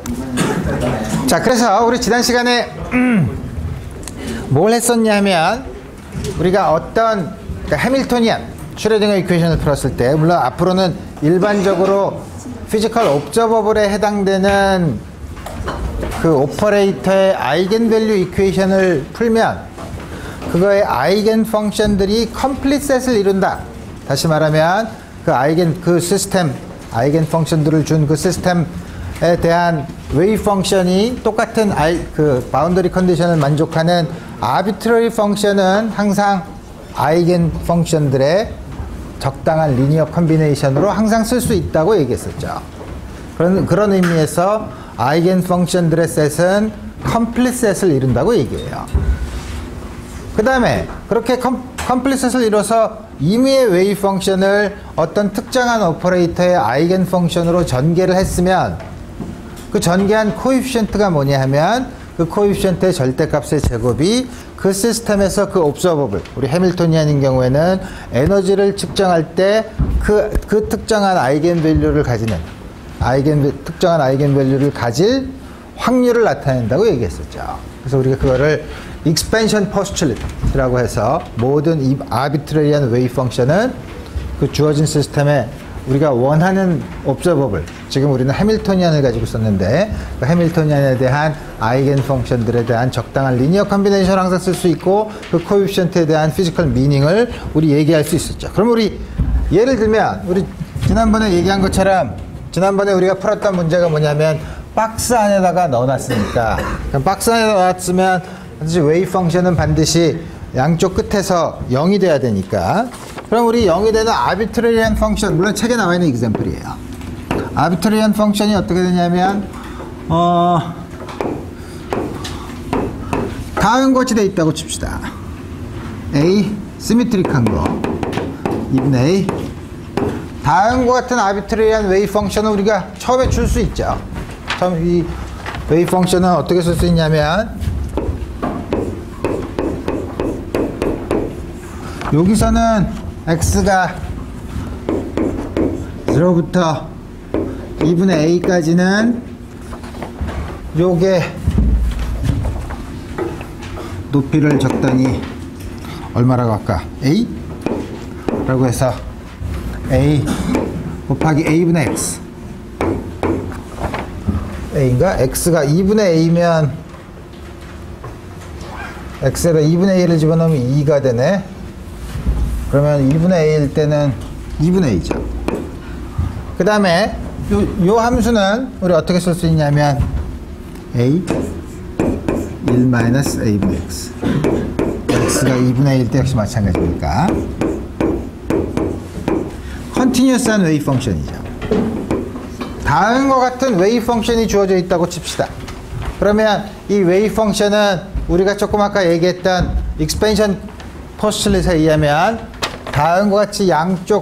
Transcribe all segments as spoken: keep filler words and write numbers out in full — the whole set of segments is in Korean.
자, 그래서 우리 지난 시간에 음, 뭘 했었냐면 우리가 어떤 그러니까 해밀토니안 슈레딩거 이퀘이션을 풀었을 때, 물론 앞으로는 일반적으로 피지컬 옵저버블에 해당되는 그 오퍼레이터의 아이겐밸류 이퀘이션을 풀면 그거의 아이겐 펑션들이 컴플릿 셋을 이룬다. 다시 말하면 그 아이겐 그 시스템 아이겐 펑션들을 준 그 시스템에 대한 웨이브 펑션이 똑같은 아이 그 바운더리 컨디션을 만족하는 아비트러리 펑션은 항상 아이겐 펑션들의 적당한 리니어 컨비네이션으로 항상 쓸 수 있다고 얘기했었죠. 그런 그런 의미에서 아이겐 펑션들의 셋은 컴플릿 셋을 이룬다고 얘기해요. 그 다음에 그렇게 컴, 컴플릿 셋을 이뤄서 임의의 웨이브 펑션을 어떤 특정한 오퍼레이터의 아이겐 펑션으로 전개를 했으면 그 전개한 코에피션트가 뭐냐 하면 그 코에피션트의 절대값의 제곱이 그 시스템에서 그 옵저버블, 우리 해밀토니안인 경우에는 에너지를 측정할 때 그 그 특정한 아이겐 밸류를 가지는 아이겐 특정한 아이겐 밸류를 가질 확률을 나타낸다고 얘기했었죠. 그래서 우리가 그거를 익스펜션 포스츄레이트라고 해서 모든 이 아비트러리한 웨이브 펑션은 그 주어진 시스템에 우리가 원하는 옵저버블, 지금 우리는 해밀토니안을 가지고 썼는데 그 해밀토니안에 대한 아이겐 펑션들에 대한 적당한 리니어 컨비네이션을 항상 쓸 수 있고 그 코에피션트에 대한 피지컬 미닝을 우리 얘기할 수 있었죠. 그럼 우리 예를 들면 우리 지난번에 얘기한 것처럼 지난번에 우리가 풀었던 문제가 뭐냐면 박스 안에다가 넣어놨으니까 그럼 박스 안에 넣어놨으면 반드시 웨이브 펑션은 반드시 양쪽 끝에서 영이 돼야 되니까 그럼 우리 영이 되는 아비트러리한 펑션, 물론 책에 나와 있는 example이에요. 아비트러리한 펑션이 어떻게 되냐면 어 다음과 같이 돼 있다고 칩시다. A 시메트릭한 거 이분의 A 다음과 같은 아비트러리한 웨이브 펑션을 우리가 처음에 줄 수 있죠. 처음 이 웨이브 펑션은 어떻게 쓸 수 있냐면 여기서는 x가 영부터 이분의 a까지는 요게 높이를 적당히 얼마라고 할까? a? 라고 해서 a 곱하기 a분의 x a인가? x가 이분의 a면 x에다 이분의 a를 집어넣으면 이가 되네. 그러면 이분의 a일 때는 이분의 a죠. 그 다음에 요, 요 함수는 우리 어떻게 쓸 수 있냐면 a 일 마이너스 a분의 x x가 이분의 a일 때 역시 마찬가지니까 컨티뉴어스한 웨이브 펑션이죠. 다음과 같은 웨이브 펑션이 주어져 있다고 칩시다. 그러면 이 웨이브 펑션은 우리가 조금 아까 얘기했던 익스펜션 포스츄레이트에 의하면 다음과 같이 양쪽에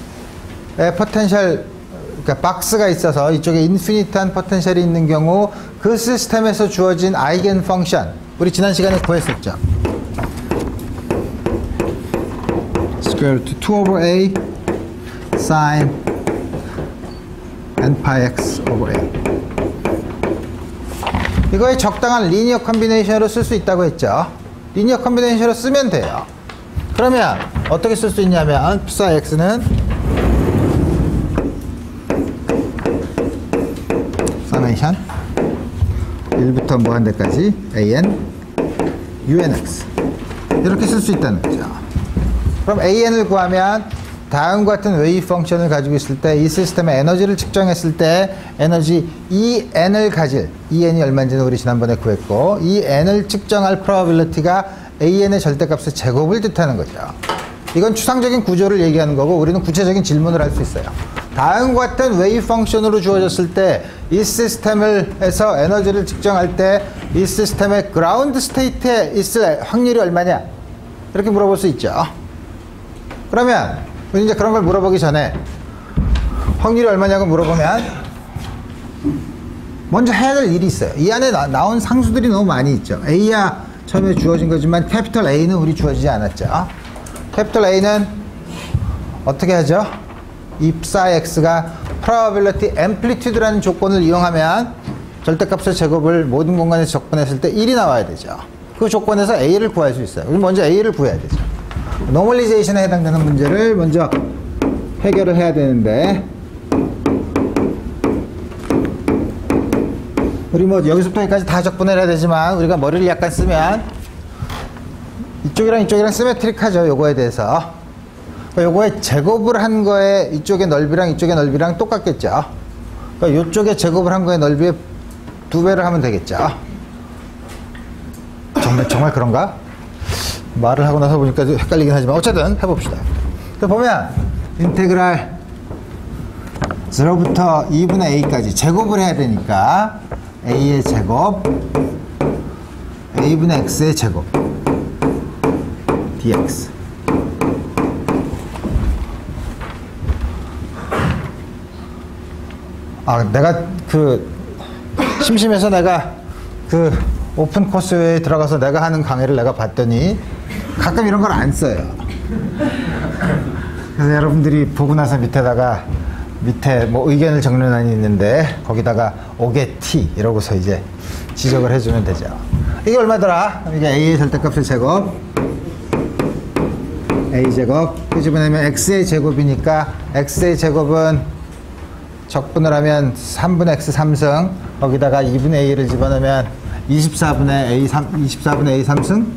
포텐셜, 그러니까 박스가 있어서 이쪽에 인피니트한 포텐셜이 있는 경우 그 시스템에서 주어진 아이겐 펑션, 우리 지난 시간에 구했었죠. square root 투 over a sin n pi x over a. 이거의 적당한 리니어 컨비네이션으로 쓸 수 있다고 했죠. 리니어 컨비네이션으로 쓰면 돼요. 그러면 어떻게 쓸 수 있냐면 psi x는 서메이션 일부터 무한대까지 an unx 이렇게 쓸 수 있다는 거죠. 그럼 an을 구하면 다음과 같은 웨이브 펑션을 가지고 있을 때 이 시스템의 에너지를 측정했을 때 에너지 en을 가질 en이 얼마인지는 우리 지난번에 구했고 이 n을 측정할 probability가 an의 절대값의 제곱을 뜻하는 거죠. 이건 추상적인 구조를 얘기하는 거고 우리는 구체적인 질문을 할 수 있어요. 다음과 같은 웨이브 펑션으로 주어졌을 때 이 시스템을 해서 에너지를 측정할 때 이 시스템의 그라운드 스테이트에 있을 확률이 얼마냐 이렇게 물어볼 수 있죠. 그러면 이제 그런 걸 물어보기 전에 확률이 얼마냐고 물어보면 먼저 해야 될 일이 있어요. 이 안에 나, 나온 상수들이 너무 많이 있죠. A야 처음에 주어진 거지만 캐피털 A는 우리 주어지지 않았죠. 캐피털 A는 어떻게 하죠? 이 psi x가 probability amplitude라는 조건을 이용하면 절대값의 제곱을 모든 공간에서 적분했을 때 일이 나와야 되죠. 그 조건에서 A를 구할 수 있어요. 우리 먼저 A를 구해야 되죠. 노멀리제이션에 해당되는 문제를 먼저 해결을 해야 되는데, 우리 뭐 여기서부터 여기까지 다 적분을 해야 되지만 우리가 머리를 약간 쓰면 이쪽이랑 이쪽이랑 시메트릭하죠. 요거에 대해서. 요거에 제곱을 한 거에 이쪽의 넓이랑 이쪽의 넓이랑 똑같겠죠. 그러니까 이쪽에 제곱을 한 거의 넓이에 두 배를 하면 되겠죠. 정말 정말 그런가? 말을 하고 나서 보니까 헷갈리긴 하지만 어쨌든 해봅시다. 보면 인테그랄 영부터 이분의 a까지 제곱을 해야 되니까 a의 제곱 a분의 x의 제곱 dx. 아, 내가 그 심심해서 내가 그 오픈 코스에 들어가서 내가 하는 강의를 내가 봤더니 가끔 이런 걸 안 써요. 그래서 여러분들이 보고 나서 밑에다가 밑에 뭐 의견을 정리란이 있는데 거기다가 오게티 이러고서 이제 지적을 해주면 되죠. 이게 얼마더라? 이게 a의 절대값의 제곱 a 제곱 끄집어내면 x의 제곱이니까 x의 제곱은 적분을 하면 삼분의 x 삼승, 거기다가 이분의 a를 집어넣으면 이십사분의 a 삼, 이십사분의 a 삼승,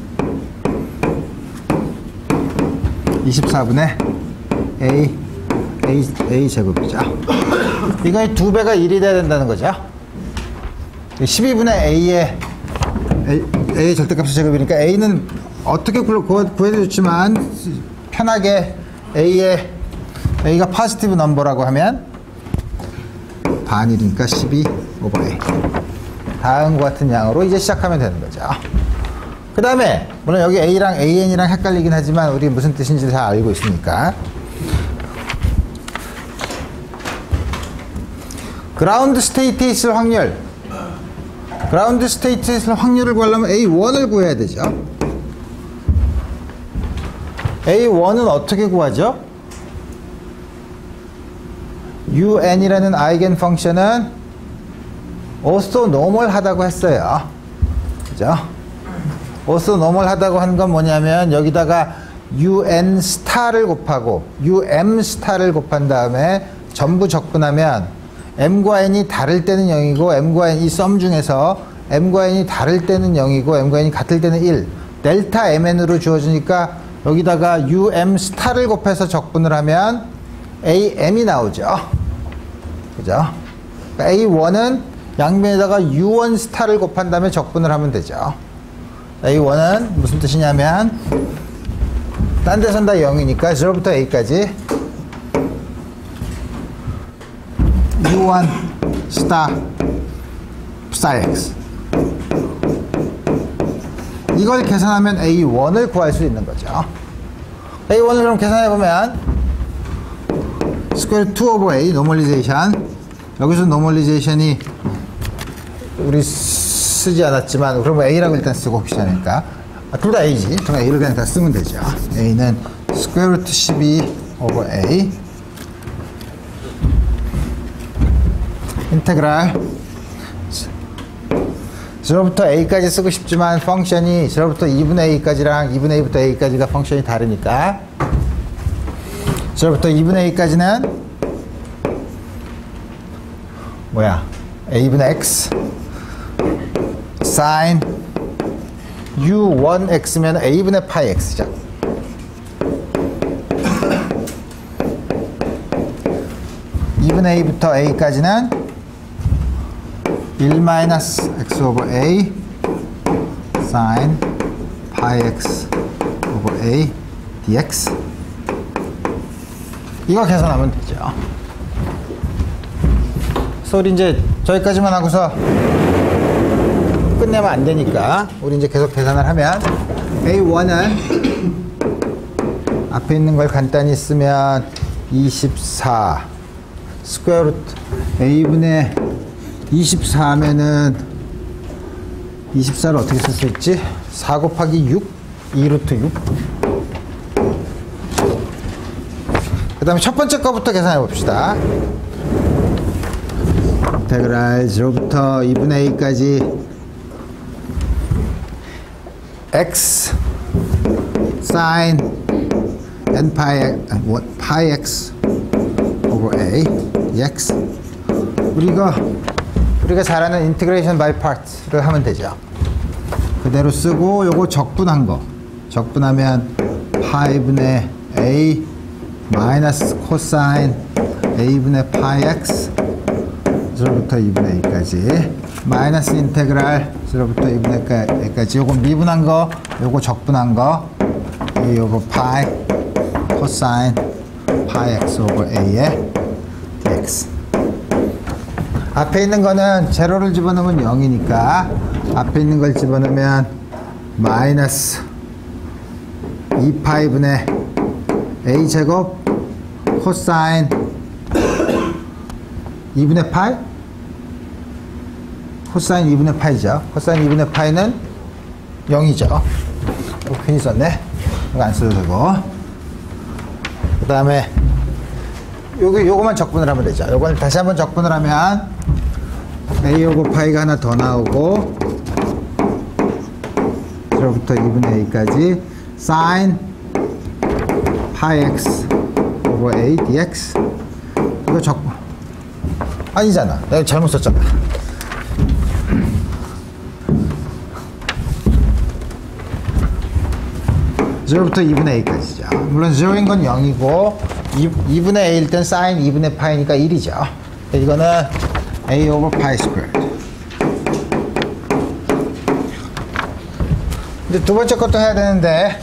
이십사분의 a, a, a 제곱이죠. 이거의 두 배가 일이 돼야 된다는 거죠. 십이분의 a의 a, a의 절대값의 제곱이니까 a는 어떻게 구해줬지만 편하게 a의 a가 포지티브 넘버라고 하면 반일이니까 십이 오버 a. 다음과 같은 양으로 이제 시작하면 되는 거죠. 그 다음에 물론 여기 a랑 an이랑 헷갈리긴 하지만 우리 무슨 뜻인지 다 알고 있으니까 그라운드 스테이트에 있을 확률, 그라운드 스테이트에 있을 확률을 구하려면 에이 원을 구해야 되죠. 에이 원은 어떻게 구하죠? un이라는 아이겐 펑션은 오소노멀하다고 했어요. 그죠? 오소노멀하다고 한 건 뭐냐면 여기다가 un 스타를 곱하고 um 스타를 곱한 다음에 전부 적분하면 m과 n이 다를 때는 영이고 m과 n 이 썸 중에서 m과 n이 다를 때는 영이고 m과 n이 같을 때는 일, 델타 mn으로 주어지니까 여기다가 um 스타를 곱해서 적분을 하면 am이 나오죠. 그죠? 그러니까 에이 원은 양변에다가 유 원 스타를 곱한 다음에 적분을 하면 되죠. 에이 원은 무슨 뜻이냐면 딴 데선 다 영이니까 영부터 a까지 유 원 스타 psi x, 이걸 계산하면 에이 원을 구할 수 있는 거죠. 에이 원을 그럼 계산해보면 스퀘어 투 오버 a 노멀리제이션, 여기서 노멀리제이션이 우리 쓰지 않았지만 그러면 a라고 일단 쓰고 혹시 하니까 아, 둘 다 a지. 그럼 a를 그냥 다 쓰면 되죠. a는 스퀘어 루트 십이 오버 a 인테그랄 영부터 a까지 쓰고 싶지만 펑션이 영부터 이분의 a까지랑 이분의 a부터 a까지가 펑션이 다르니까 영부터 이분의 a까지는 뭐야? a분의 x sin 유 원 엑스면 a분의 파이 x죠. 이분의 a부터 a까지는 일 마이너스 x 오버 a sin 파이 x 오버 a dx. 이거 계산하면 되죠. 그래서 우리 이제 저기까지만 하고서 끝내면 안 되니까 우리 이제 계속 계산을 하면 에이 원은 앞에 있는 걸 간단히 쓰면 이십사 스퀘어 루트 a분의 이십사 하면은 이십사를 어떻게 쓸 수 있지? 사 곱하기 육, 이 루트 육. 그 다음에 첫 번째 거부터 계산해 봅시다. 인테그랄 영부터 이분의 a까지 x sin n 파이 파이 x over a x. 우리가 우리가 잘 아는 인티그레이션 바이 파트를 하면 되죠. 그대로 쓰고 요거 적분한 거 적분하면 파이분의 a 마이너스 코사인 a분의 파이 x 영부터 이분의 a까지 마이너스 인테그랄 영부터 이분의 a까지 요거 미분한 거 요거 적분한 거 a 오버 파이 코사인 파이 x 오버 a의 x. 앞에 있는 거는 제로를 집어넣으면 영이니까 앞에 있는 걸 집어넣으면 마이너스 이 파이분의 a 제곱 코사인 이분의 파이 코사인 이분의 파이죠. 코사인 이분의 파이는 영이죠. 어, 괜히 썼네. 이거 안 써도 되고. 그 다음에 요거, 요거만 적분을 하면 되죠. 요걸 다시 한번 적분을 하면 a 오버 파이가 하나 더 나오고 영부터 이분의 a까지 sin 파이 x 오버 a dx. 이거 적분 아니잖아. 내가 잘못 썼잖아. 영부터 이분의 a까지죠. 물론 영인 건 영이고 이분의 a일 땐 sin 이분의 파이니까 일이죠. 이거는 a over pi squared. 근데 두 번째 것도 해야 되는데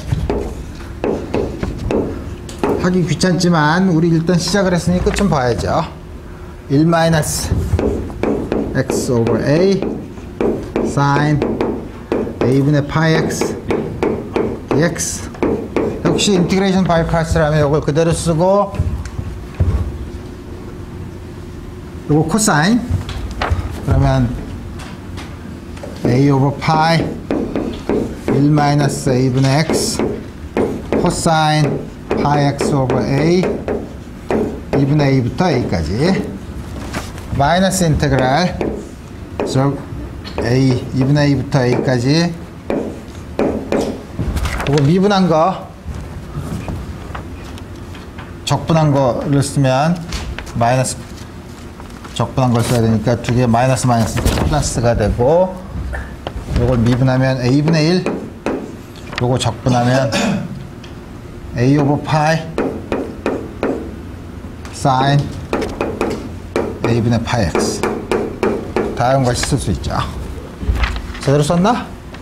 하기 귀찮지만 우리 일단 시작을 했으니 끝 좀 봐야죠. 일 마이너스 x over a sin a분의 파이 x dx. 역시 인티그레이션 바이 파트라면 이걸 그대로 쓰고 요거 코사인 그러면 a 오버 파이 일 마이너스 a분의 x 코사인 파이 x 오버 a 이분의 a부터 a까지 마이너스 인테그랄 a 이분의 a부터 a까지 요거 미분한 거 적분한 거를 쓰면 마이너스 적분한 걸 써야 되니까 두 개 마이너스 마이너스 플러스가 되고 요걸 미분하면 a분의 일 요거 적분하면 a 오버 파이 sin a분의 파이 x 다음과 같이 쓸 수 있죠. 제대로 썼나?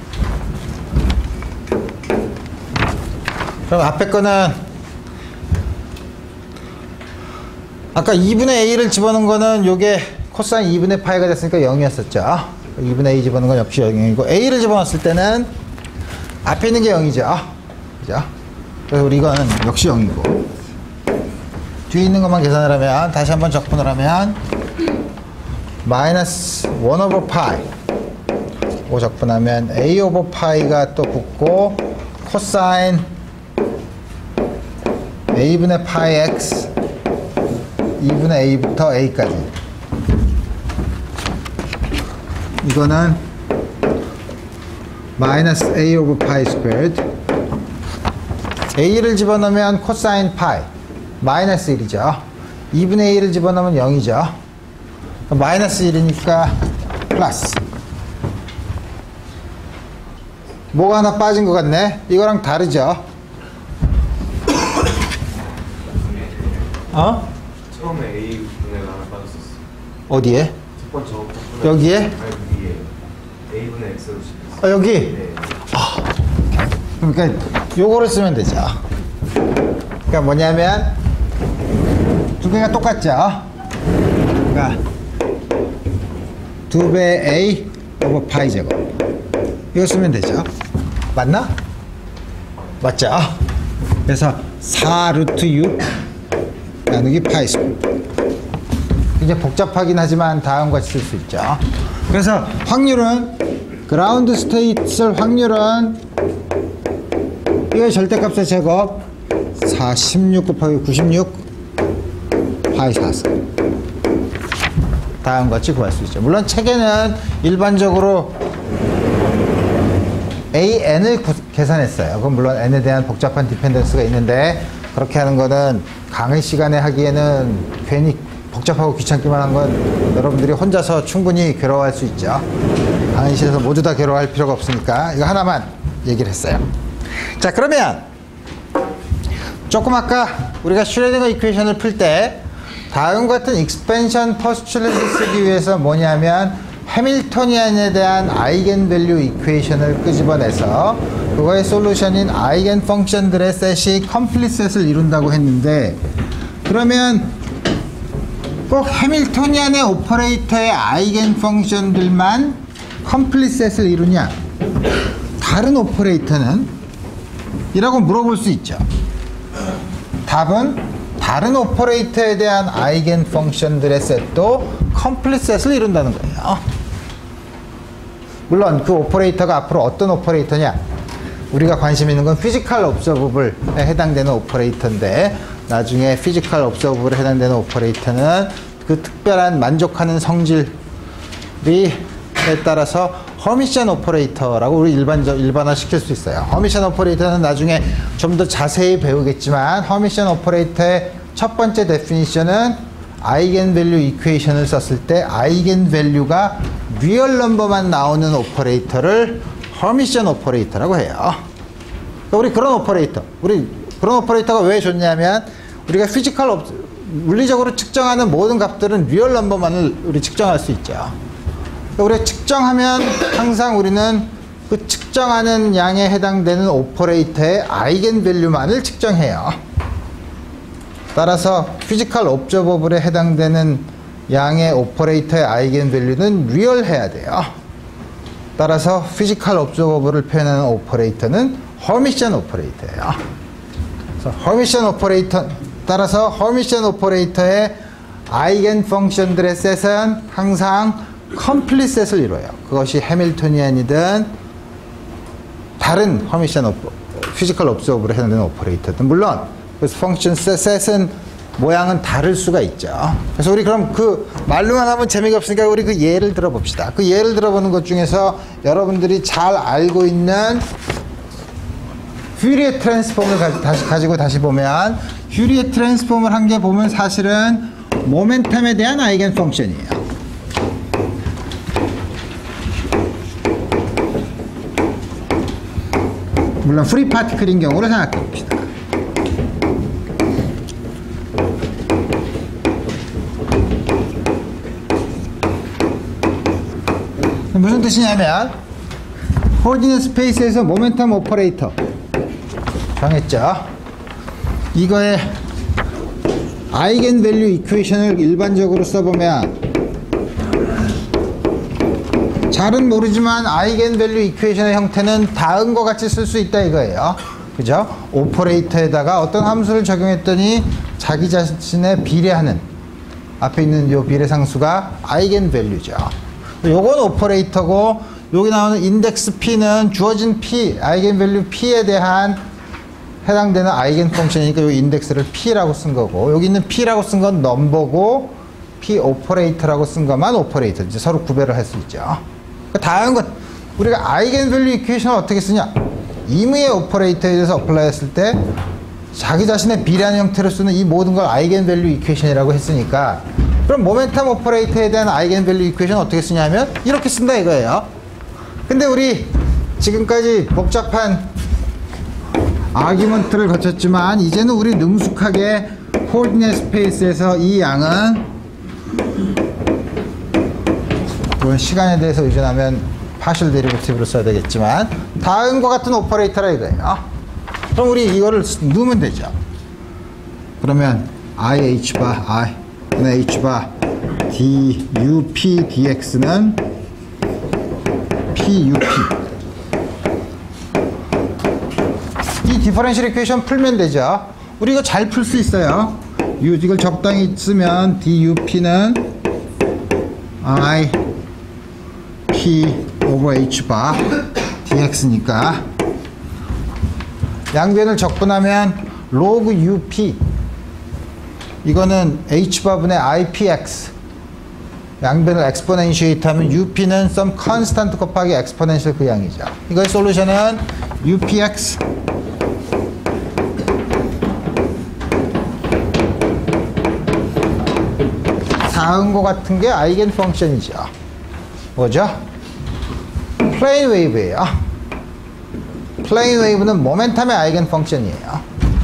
그럼 앞에 거는 아까 이분의 a를 집어넣은 거는 요게 코사인 이분의 파이가 됐으니까 영이었었죠. 이분의 a 집어넣은 건 역시 영이고 a를 집어넣었을 때는 앞에 있는 게 영이죠. 그죠? 그래서 우리 이거는 역시 영이고 뒤에 있는 것만 계산을 하면 다시 한번 적분을 하면 마이너스 일 오버 파이 오 적분하면 a 오버 파이가 또 붙고 코사인 a분의 파이 x 이분의 a부터 a까지 이거는 마이너스 a 오브 파이 스퀘어드 a를 집어넣으면 코사인 파이 마이너스 일이죠. 이분의 a를 집어넣으면 영이죠. 마이너스 일이니까 플러스 뭐가 하나 빠진 것 같네. 이거랑 다르죠. 어? 처음에 A 분해가 하나 빠졌었어. 어디에? 첫 번째 분해. 여기에? 아니 위에 A 분의 X로 시켰어. 아, 여기? 네. 아, 그러니까 요거를 쓰면 되죠. 그러니까 뭐냐면 두 개가 똑같죠. 그러니까 두 배 A 오버 파이 제곱 이거 쓰면 되죠. 맞나? 맞죠? 그래서 사 루트 육 나누기 파이 스퀘어. 이제 복잡하긴 하지만 다음과 같이 쓸 수 있죠. 그래서 확률은 그라운드 스테이트 확률은 이거 절대값의 제곱 사, 십육 곱하기 구십육 파이 사십. 다음과 같이 구할 수 있죠. 물론 책에는 일반적으로 에이엔을 구, 계산했어요. 그건 물론 n에 대한 복잡한 디펜던스가 있는데 그렇게 하는 거는 강의 시간에 하기에는 괜히 복잡하고 귀찮기만 한 건 여러분들이 혼자서 충분히 괴로워할 수 있죠. 강의실에서 모두 다 괴로워할 필요가 없으니까 이거 하나만 얘기를 했어요. 자, 그러면 조금 아까 우리가 슈레딩거 이퀘이션을 풀 때 다음과 같은 익스펜션 포스츄렛을 쓰기 위해서 뭐냐면 해밀토니안에 대한 아이겐밸류 이퀘이션을 끄집어내서 그거의 솔루션인 아이겐 펑션들의 셋이 컴플릿 셋을 이룬다고 했는데, 그러면 꼭 해밀토니안의 오퍼레이터의 아이겐 펑션들만 컴플릿 셋을 이루냐, 다른 오퍼레이터는? 이라고 물어볼 수 있죠. 답은 다른 오퍼레이터에 대한 아이겐 펑션들의 셋도 컴플릿 셋을 이룬다는 거예요. 물론 그 오퍼레이터가 앞으로 어떤 오퍼레이터냐, 우리가 관심 있는 건 피지컬 옵서버블에 해당되는 오퍼레이터인데, 나중에 피지컬 옵서버블에 해당되는 오퍼레이터는 그 특별한 만족하는 성질이 에 따라서 허미션 오퍼레이터라고 우리 일반적, 일반화 시킬 수 있어요. 허미션 오퍼레이터는 나중에 좀 더 자세히 배우겠지만, 허미션 오퍼레이터의 첫 번째 데피니션은 아이겐밸류 이퀘이션을 썼을 때 아이겐밸류가 리얼 넘버만 나오는 오퍼레이터를 허미션 오퍼레이터라고 해요. 그러니까 우리 그런 오퍼레이터, 우리 그런 오퍼레이터가 왜 좋냐면, 우리가 피지컬 옵, 물리적으로 측정하는 모든 값들은 리얼 넘버만을 우리 측정할 수 있죠. 우리가 측정하면 항상 우리는 그 측정하는 양에 해당되는 오퍼레이터의 아이겐밸류만을 측정해요. 따라서 피지컬 옵저버블에 해당되는 양의 오퍼레이터의 아이겐밸류는 리얼해야 돼요. 따라서 피지컬 옵저버블을 표현하는 오퍼레이터는 허미션 오퍼레이터예요. 그래서 허미션 오퍼레이터, 따라서 허미션 오퍼레이터의 아이겐 펑션들의 셋은 항상 컴플릿 셋을 이루어요. 그것이 해밀토니안이든 다른 허미션 오퍼, 피지컬 옵저버블에 해당되는 오퍼레이터든, 물론 그 펑션 셋은 모양은 다를 수가 있죠. 그래서 우리 그럼 그 말로만 하면 재미가 없으니까 우리 그 예를 들어봅시다. 그 예를 들어보는 것 중에서 여러분들이 잘 알고 있는 퓨리에 트랜스폼을 가, 다시, 가지고 다시 보면, 퓨리에 트랜스폼을 한 게 보면 사실은 모멘텀에 대한 아이겐 펑션이에요. 물론 프리 파티클인 경우로 생각해 봅시다. 무슨 뜻이냐면, 코디네이트 스페이스에서 모멘텀 오퍼레이터 정했죠. 이거의 아이겐밸류 이퀘이션을 일반적으로 써보면, 잘은 모르지만 아이겐밸류 이퀘이션의 형태는 다음과 같이 쓸 수 있다 이거예요. 그죠? 오퍼레이터에다가 어떤 함수를 적용했더니 자기 자신에 비례하는, 앞에 있는 요 비례상수가 아이겐밸류죠. 요건 오퍼레이터고, 여기 나오는 인덱스 P는 주어진 P, 아이겐밸류 P에 대한 해당되는 아이겐 펑션이니까 요 인덱스를 P라고 쓴 거고, 여기 있는 P라고 쓴 건 넘버고, P 오퍼레이터라고 쓴 것만 오퍼레이터. 이제 서로 구별을 할 수 있죠. 다음 것, 우리가 아이겐밸류 이퀘이션을 어떻게 쓰냐? 임의의 오퍼레이터에 대해서 어플라이 했을 때 자기 자신의 비례하는 형태로 쓰는 이 모든 걸 아이겐밸류 이퀘이션이라고 했으니까, 그럼 모멘텀 오퍼레이터에 대한 아이겐밸류 이퀘이션 어떻게 쓰냐면 이렇게 쓴다 이거예요. 근데 우리 지금까지 복잡한 아규먼트를 거쳤지만, 이제는 우리 능숙하게 코디네이트 스페이스에서 이 양은, 물론 시간에 대해서 의존하면 파셜 데리버티브로 써야 되겠지만, 다음과 같은 오퍼레이터라 이거예요. 그럼 우리 이거를 넣으면 되죠. 그러면 I H 바 I H 바 D U P dx는 P U P. 이 디퍼런셜 이퀘이션 풀면 되죠. 우리 이거 잘 풀 수 있어요. 이걸 적당히 쓰면 D U P는 I P over H 바 dx니까, 양변을 적분하면 log U P, 이거는 H 바분의 I P X, 양변을 엑스포넨시에이트 하면 유피는 some constant 곱하기 엑스포넨셜 그 양이죠. 이거의 솔루션은 유피엑스 다음과 같은 게 아이겐 펑션이죠. 뭐죠? 플레인 웨이브예요. 플레인 웨이브는 모멘텀의 아이겐 펑션이에요.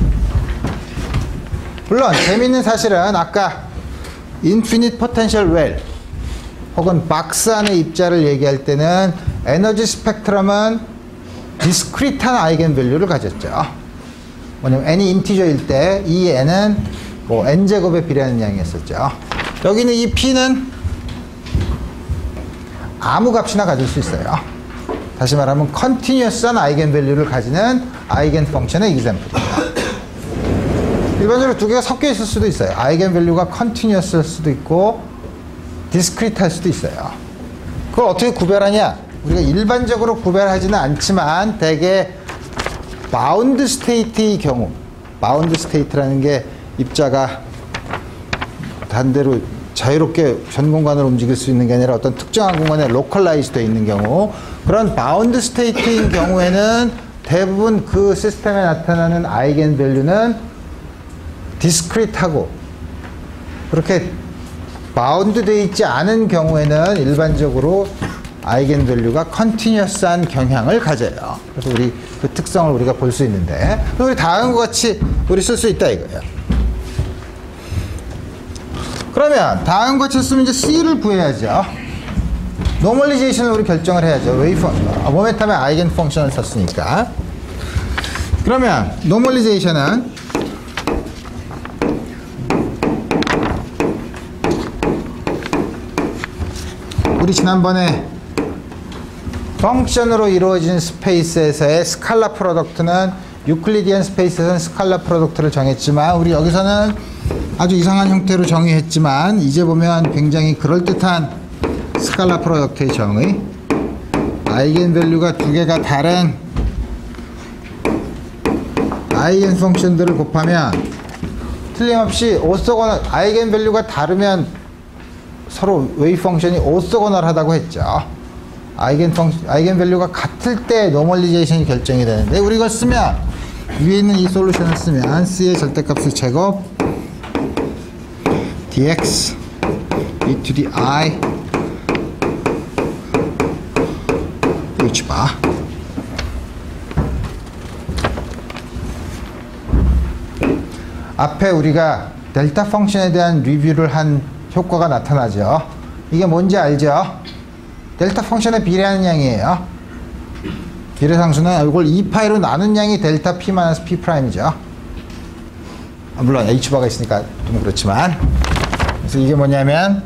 물론 재미있는 사실은 아까 인피니트 포텐셜 웰 혹은 박스 안의 입자를 얘기할 때는 에너지 스펙트럼은 디스크리트한 아이겐 밸류를 가졌죠. 뭐냐면 n이 인티저일 때 이 n은 뭐 n제곱에 비례하는 양이었었죠. 여기는 이 p는 아무 값이나 가질 수 있어요. 다시 말하면 컨티뉴어스한 아이겐 밸류를 가지는 아이겐 펑션의 example입니다. 일반적으로 두 개가 섞여 있을 수도 있어요. 아이겐 밸류가 컨티뉴어스할 수도 있고 디스크리트할 수도 있어요. 그걸 어떻게 구별하냐? 우리가 일반적으로 구별하지는 않지만 대개 바운드 스테이트의 경우, 바운드 스테이트라는 게 입자가 반대로 자유롭게 전 공간을 움직일 수 있는 게 아니라 어떤 특정한 공간에 로컬라이즈 되어 있는 경우, 그런 바운드 스테이트인 경우에는 대부분 그 시스템에 나타나는 아이겐 밸류는 디스크리트하고, 그렇게 바운드 되어 있지 않은 경우에는 일반적으로 아이겐 밸류가 컨티뉴어스한 경향을 가져요. 그래서 우리 그 특성을 우리가 볼 수 있는데, 우리 다음과 같이 우리 쓸 수 있다 이거예요. 그러면 다음과 같이 쓰면 이제 C를 구해야죠. 노멀리제이션을 우리 결정을 해야죠. 웨이브, 모멘텀의 아이겐 펑션을 썼으니까. 그러면 노멀리제이션은 우리 지난번에 펑션으로 이루어진 스페이스에서의 스칼라 프로덕트는 유클리디안 스페이스에서는 스칼라 프로덕트를 정했지만, 우리 여기서는 아주 이상한 형태로 정의했지만 이제 보면 굉장히 그럴듯한 스칼라 프로덕트의 정의. 아이겐 밸류가 두 개가 다른 아이겐 펑션들을 곱하면 틀림없이 오소고널, 아이겐 밸류가 다르면 서로 웨이브 펑션이 오소고널하다고 했죠. 아이겐 펑 아이겐 밸류가 같을 때 노멀리제이션이 결정이 되는데, 우리 이걸 쓰면 위에 있는 이 솔루션을 쓰면 C의 절대값의 제곱 dx e to the i h 바 앞에 우리가 델타 펑션에 대한 리뷰를 한 효과가 나타나죠. 이게 뭔지 알죠? 델타 펑션에 비례하는 양이에요. 비례상수는 이걸 이 파이로 나눈 양이 델타 p 마이너스 p 프라임이죠. 아, 물론 h바가 있으니까 좀 그렇지만, 그래서 이게 뭐냐면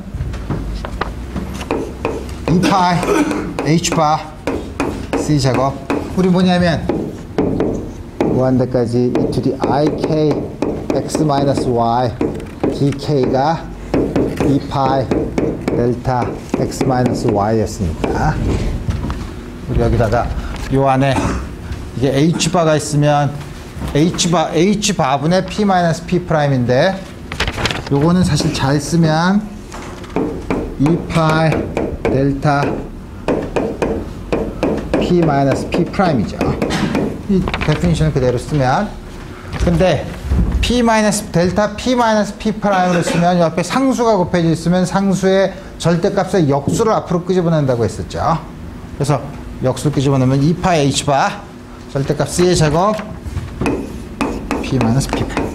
이 파이 h바 c 제곱, 우리 뭐냐면 무한대까지 e to the ik x 마이너스 y dk가 이 파이 델타 x 마이너스 y였으니까, 우리 여기다가 요 안에 이게 h바가 있으면 h바 h바분의 p 마이너스 p 프라임인데, 요거는 사실 잘 쓰면 이 파이 델타 p 마이너스 p 프라임이죠. 이 데피니션을 그대로 쓰면, 근데 p 마이너스 델타 p 마이너스 p 프라임으로 쓰면 옆에 상수가 곱해져 있으면 상수의 절대값의 역수를 앞으로 끄집어낸다고 했었죠. 그래서 역수를 끄집어내면 이 파이 h바 절대값 c의 제곱 p 마이너스 p 프라임.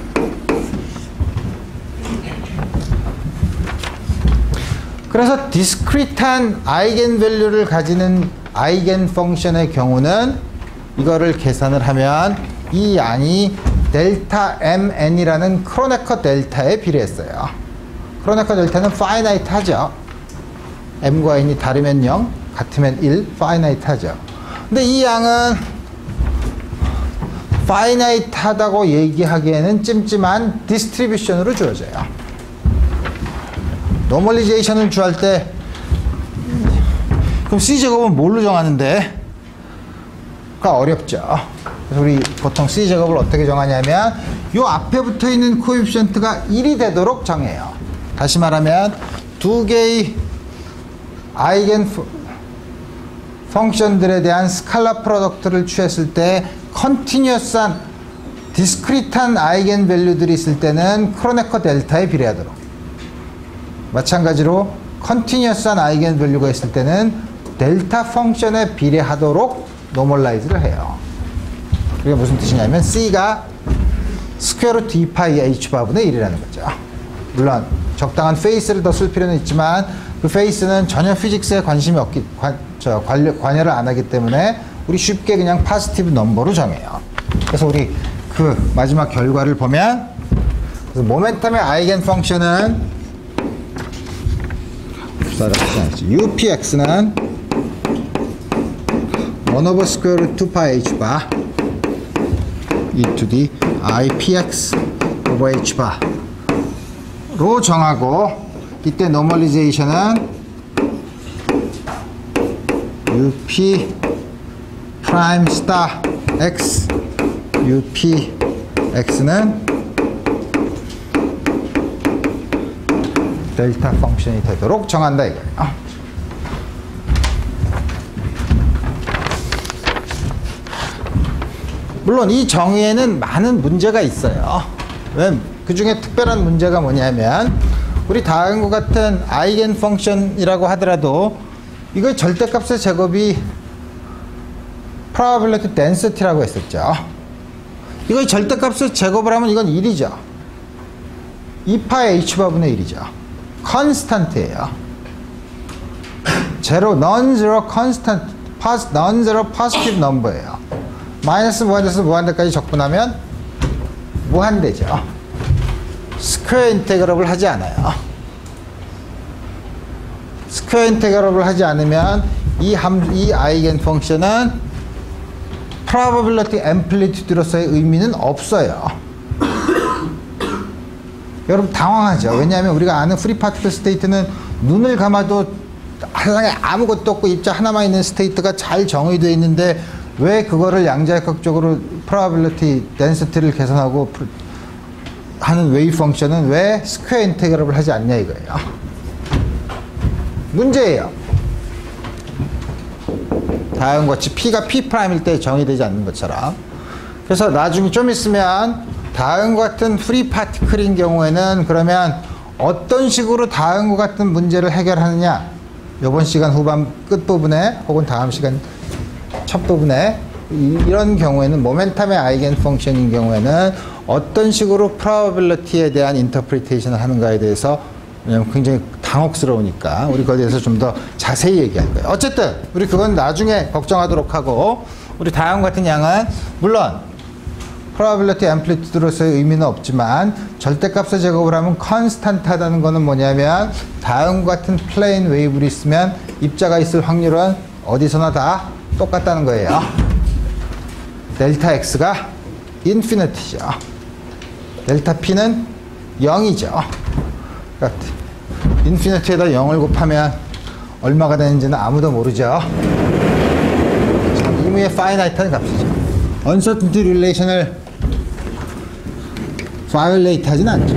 그래서 디스크리트한 아이겐 밸류를 가지는 아이겐 펑션의 경우는 이거를 계산을 하면 이 양이 델타 mn이라는 크로네커 델타에 비례했어요. 크로네커 델타는 파이나이트 하죠. m과 n이 다르면 영, 같으면 일, 파이나이트 하죠. 근데 이 양은 파이나이트 하다고 얘기하기에는 찜찜한 디스트리뷰션으로 주어져요. 노멀리제이션을 주할 때 그럼 C제곱은 뭘로 정하는데? 가 어렵죠. 그래서 우리 보통 C제곱을 어떻게 정하냐면 요 앞에 붙어 있는 코에피션트가 일이 되도록 정해요. 다시 말하면 두 개의 아이겐 펑션들에 대한 스칼라 프로덕트를 취했을 때 컨티뉴어스한 디스크리트한 아이겐 밸류들이 있을 때는 크로네커 델타에 비례하도록, 마찬가지로 컨티뉴어스한 아이겐 밸류가 있을 때는 델타 펑션에 비례하도록 노멀라이즈를 해요. 그게 무슨 뜻이냐면 C가 스퀘어 루트 이 파이 H 바분의 일이라는 거죠. 물론 적당한 페이스를 더 쓸 필요는 있지만 그 페이스는 전혀 피직스에 관심이 없기, 관, 저, 관여, 관여를 안 하기 때문에 우리 쉽게 그냥 파지티브 넘버로 정해요. 그래서 우리 그 마지막 결과를 보면, 그래서 모멘텀의 아이겐 펑션은 유피엑스는 원 오버 스퀘어 루트 투 파이 H 바 e to the ipx 오버 H 바로 정하고, 이때 노멀리제이션은 up 프라임 스타 x upx는 델타 펑션이 되도록 정한다 이거예요. 물론 이 정의에는 많은 문제가 있어요. 왜? 그 중에 특별한 문제가 뭐냐면, 우리 다음과 같은 아이겐 펑션이라고 하더라도 이거 절대값의 제곱이 probability density라고 했었죠. 이거 절대값의 제곱을 하면 이건 일이죠. 이 파이 H 바분의 일이죠. constant예요. 제로, non-zero constant, non-zero positive number예요. 마이너스 무한대에서 무한대까지 적분하면 무한대죠. 스퀘어 인테그럴을 하지 않아요. 스퀘어 인테그럴을 하지 않으면 이 함, 이 아이겐 펑션은 probability amplitude로서의 의미는 없어요. 여러분 당황하죠. 왜냐하면 우리가 아는 프리 파티클 스테이트는 눈을 감아도 세상에 아무것도 없고 입자 하나만 있는 스테이트가 잘 정의되어 있는데, 왜 그거를 양자역학적으로 probability density를 계산하고 하는 웨이브 펑션은 왜 스퀘어 인테그럴을 하지 않냐 이거예요. 문제예요. 다음과 같이 P가 P'일 때 정의되지 않는 것처럼. 그래서 나중에 좀 있으면 다음과 같은 프리 파티클인 경우에는 그러면 어떤 식으로 다음과 같은 문제를 해결하느냐, 이번 시간 후반 끝부분에 혹은 다음 시간 첫 부분에 이런 경우에는 모멘텀의 아이겐 펑션인 경우에는 어떤 식으로 프로바빌리티에 대한 인터프리테이션을 하는가에 대해서, 왜냐면 굉장히 당혹스러우니까 우리 거기에 대해서 좀 더 자세히 얘기할 거예요. 어쨌든 우리 그건 나중에 걱정하도록 하고, 우리 다음 같은 양은 물론 프로바빌리티 앰플리튜드로서의 의미는 없지만 절대값의 제곱을 하면 컨스탄트하다는 거는 뭐냐면, 다음 같은 플레인 웨이브를 있으면 입자가 있을 확률은 어디서나 다 똑같다는 거예요. 델타 X가 인피니티죠. 델타 P는 영이죠. 그러니까 인피니티에다 영을 곱하면 얼마가 되는지는 아무도 모르죠. 참 의무의 파이나이트한 값이죠. 언서튼티 릴레이션을 바이올레이트 하진 않죠.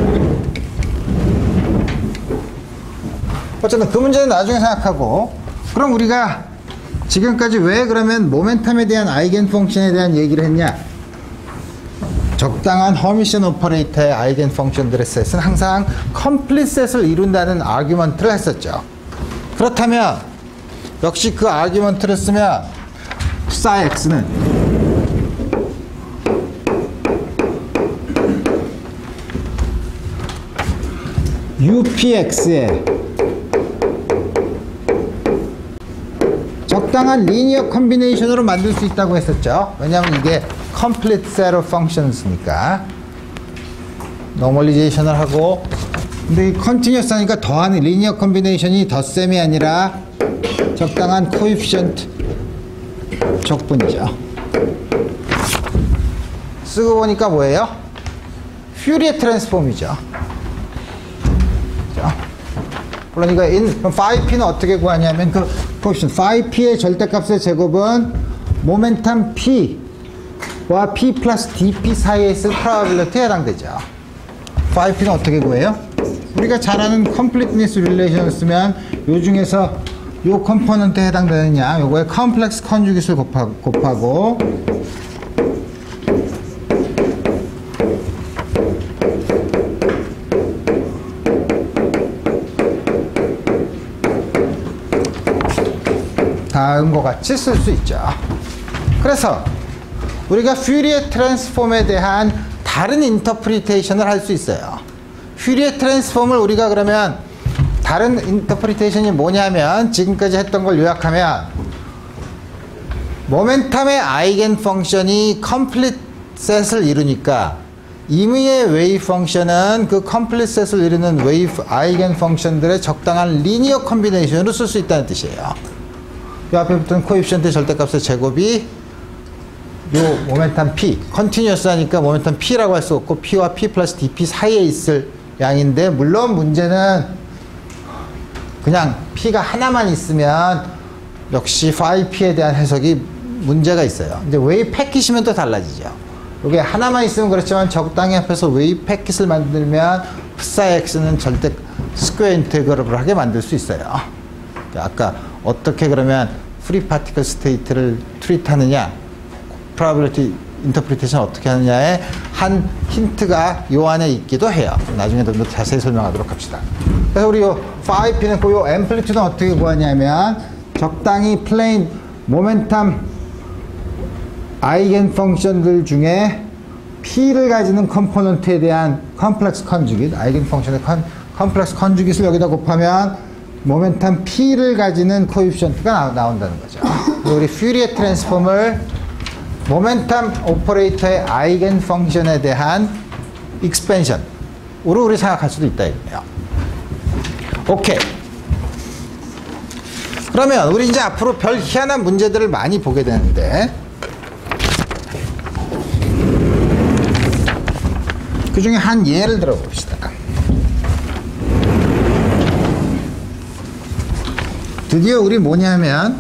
어쨌든 그 문제는 나중에 생각하고, 그럼 우리가 지금까지 왜 그러면 모멘텀에 대한 아이겐 펑션에 대한 얘기를 했냐? 적당한 허미션 오퍼레이터의 아이겐 펑션들의 셋은 항상 컴플릿 셋을 이룬다는 아규먼트를 했었죠. 그렇다면 역시 그 아규먼트를 쓰면 psi x는 upx의 적당한 리니어 컨비네이션으로 만들 수 있다고 했었죠. 왜냐하면 이게 complete set of functions니까. 노멀리제이션을 하고, 근데 이 컨티뉴어스 하니까 더하는 리니어 컨비네이션이 덧셈이 아니라 적당한 코에피션트 적분이죠. 쓰고 보니까 뭐예요? 퓨리에 트랜스폼이죠. 그렇죠? 물론 이거 in, 그럼 파이 피는 어떻게 구하냐면, 그 포지션 파이 피의 절대값의 제곱은 모멘텀 P와 P 플러스 디피 사이에 있을 프로바빌리티에 해당되죠. 파이 피는 어떻게 구해요? 우리가 잘 아는 completeness relation을 쓰면 요 중에서 요 컴포넌트에 해당되느냐 요거에 컴플렉스 컨주깃을 곱하고, 곱하고 다음과 같이 쓸 수 있죠. 그래서 우리가 퓨리에 트랜스폼에 대한 다른 인터프리테이션을 할 수 있어요. 퓨리에 트랜스폼을 우리가 그러면 다른 인터프리테이션이 뭐냐면 지금까지 했던 걸 요약하면 모멘텀의 아이겐 펑션이 컴플릿 셋을 이루니까 임의의 웨이브 펑션은 그 컴플릿 셋을 이루는 웨이브 아이겐 펑션들의 적당한 리니어 컨비네이션으로 쓸 수 있다는 뜻이에요. 이 앞에 붙은 코에피션트의 절대값의 제곱이 요 모멘텀 P, 컨티뉴어스 하니까 모멘텀 P라고 할 수 없고 P와 P 플러스 디피 사이에 있을 양인데 물론 문제는 그냥 P가 하나만 있으면 역시 파이 P에 대한 해석이 문제가 있어요. 이제 웨이브 패킷이면 또 달라지죠. 이게 하나만 있으면 그렇지만 적당히 합해서 웨이브 패킷을 만들면 프사이 X는 절대 스퀘어 인테그럴하게 만들 수 있어요. 아까 어떻게 그러면 프리 파티클 스테이트를 트리트하느냐, 프로바빌리티 인터프리테이션 어떻게 하느냐에 한 힌트가 요 안에 있기도 해요. 나중에 좀 더 자세히 설명하도록 합시다. 그래서 우리 요 파이 P는 그 요 앰플리튜드는 어떻게 구하냐면 적당히 플레인 모멘텀 아이겐 펑션들 중에 P를 가지는 컴포넌트에 대한 컴플렉스 컨주깃, 아이겐 펑션의 컨, 컴플렉스 컨주깃을 여기다 곱하면 모멘텀 P를 가지는 코에피션트가 나, 나온다는 거죠. 우리 퓨리에 트랜스폼을 모멘텀 오퍼레이터의 아이겐 펑션에 대한 익스펜션으로 우리 생각할 수도 있다 이거예요. 오케이. 그러면 우리 이제 앞으로 별 희한한 문제들을 많이 보게 되는데 그 중에 한 예를 들어봅시다. 드디어 우리 뭐냐면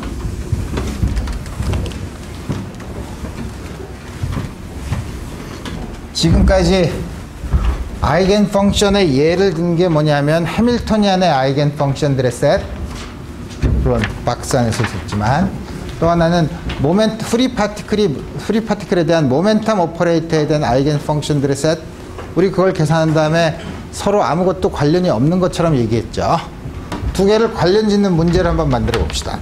지금까지 아이겐 펑션의 예를 든 게 뭐냐면 해밀토니안의 아이겐 펑션들의 셋, 물론 박스 안에 쓸 수 있지만 또 하나는 모멘트 프리 파티클이 프리 파티클에 대한 모멘텀 오퍼레이터에 대한 아이겐 펑션들의 셋. 우리 그걸 계산한 다음에 서로 아무것도 관련이 없는 것처럼 얘기했죠. 두 개를 관련 짓는 문제를 한번 만들어 봅시다.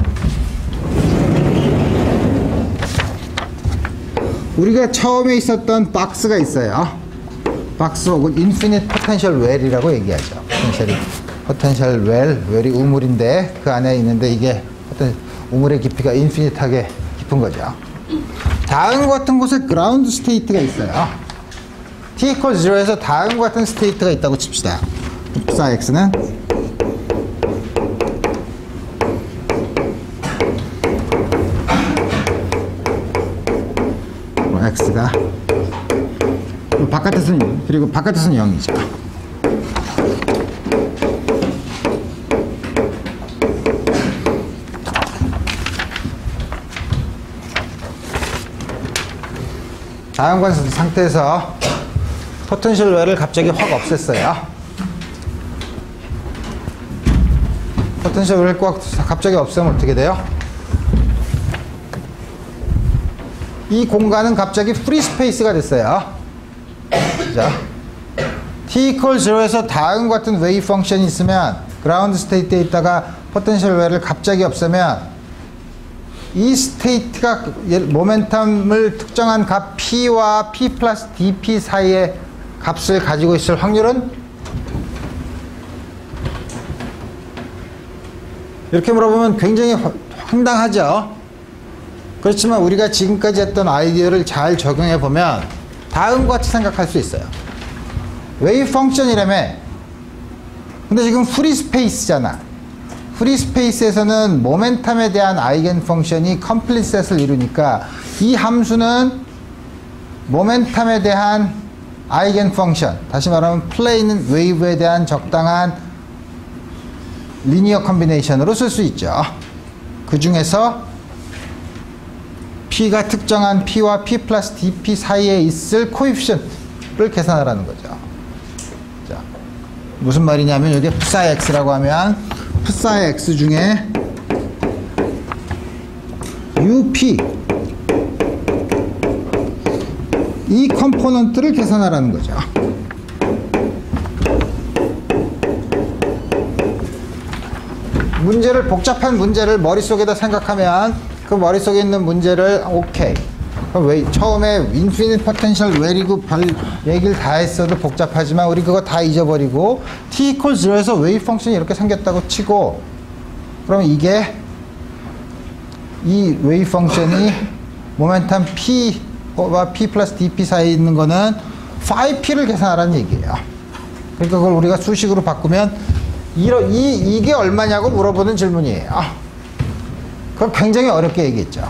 우리가 처음에 있었던 박스가 있어요. 박스 혹은 인피니트 포텐셜 웰이라고 얘기하죠. 포텐셜이 포텐셜 웰, 웰이 우물인데 그 안에 있는데 이게 어떤 우물의 깊이가 인피니트하게 깊은 거죠. 다음과 같은 곳에 그라운드 스테이트가 있어요. t equals 제로에서 다음과 같은 스테이트가 있다고 칩시다. 프사이 X는 X가 바깥에서는 그리고 바깥에서는 영이죠. 다음과 상태에서 포텐셜 웰을 갑자기 확 없앴어요. 포텐셜 웰을 꽉 갑자기 없애면 어떻게 돼요? 이 공간은 갑자기 프리 스페이스가 됐어요. 자, t equals 제로에서 다음과 같은 웨이브 펑션이 있으면 그라운드 스테이트에 있다가 포텐셜 웰을 갑자기 없애면 이 스테이트가 모멘텀을 특정한 값 P와 P 플러스 디피 사이의 값을 가지고 있을 확률은 이렇게 물어보면 굉장히 황당하죠. 그렇지만 우리가 지금까지 했던 아이디어를 잘 적용해 보면 다음과 같이 생각할 수 있어요. 웨이브 펑션이라며. 근데 지금 프리 스페이스잖아. 프리 스페이스에서는 모멘텀에 대한 아이겐 펑션이 컴플릿 셋을 이루니까 이 함수는 모멘텀에 대한 아이겐 펑션, 다시 말하면 플레인 웨이브에 대한 적당한 리니어 컨비네이션으로 쓸 수 있죠. 그 중에서 P가 특정한 P와 P 플러스 디피 사이에 있을 코에피션트를 계산하라는 거죠. 자, 무슨 말이냐면 이게 푸사이 x라고 하면 푸사이 x 중에 up 이 컴포넌트를 계산하라는 거죠. 문제를 복잡한 문제를 머릿속에다 생각하면 그 머릿속에 있는 문제를 오케이. 그럼 왜 처음에 인피니트 포텐셜 웨리고 별 얘기를 다 했어도 복잡하지만 우리 그거 다 잊어버리고 t equals 영에서 웨이브 펑션이 이렇게 생겼다고 치고 그럼 이게 이 웨이브 펑션이 모멘텀 p와 p 플러스 dp 사이에 있는 거는 파이 피를 계산하라는 얘기예요. 그러니까 그걸 우리가 수식으로 바꾸면 이러, 이, 이게 얼마냐고 물어보는 질문이에요. 그럼 굉장히 어렵게 얘기했죠.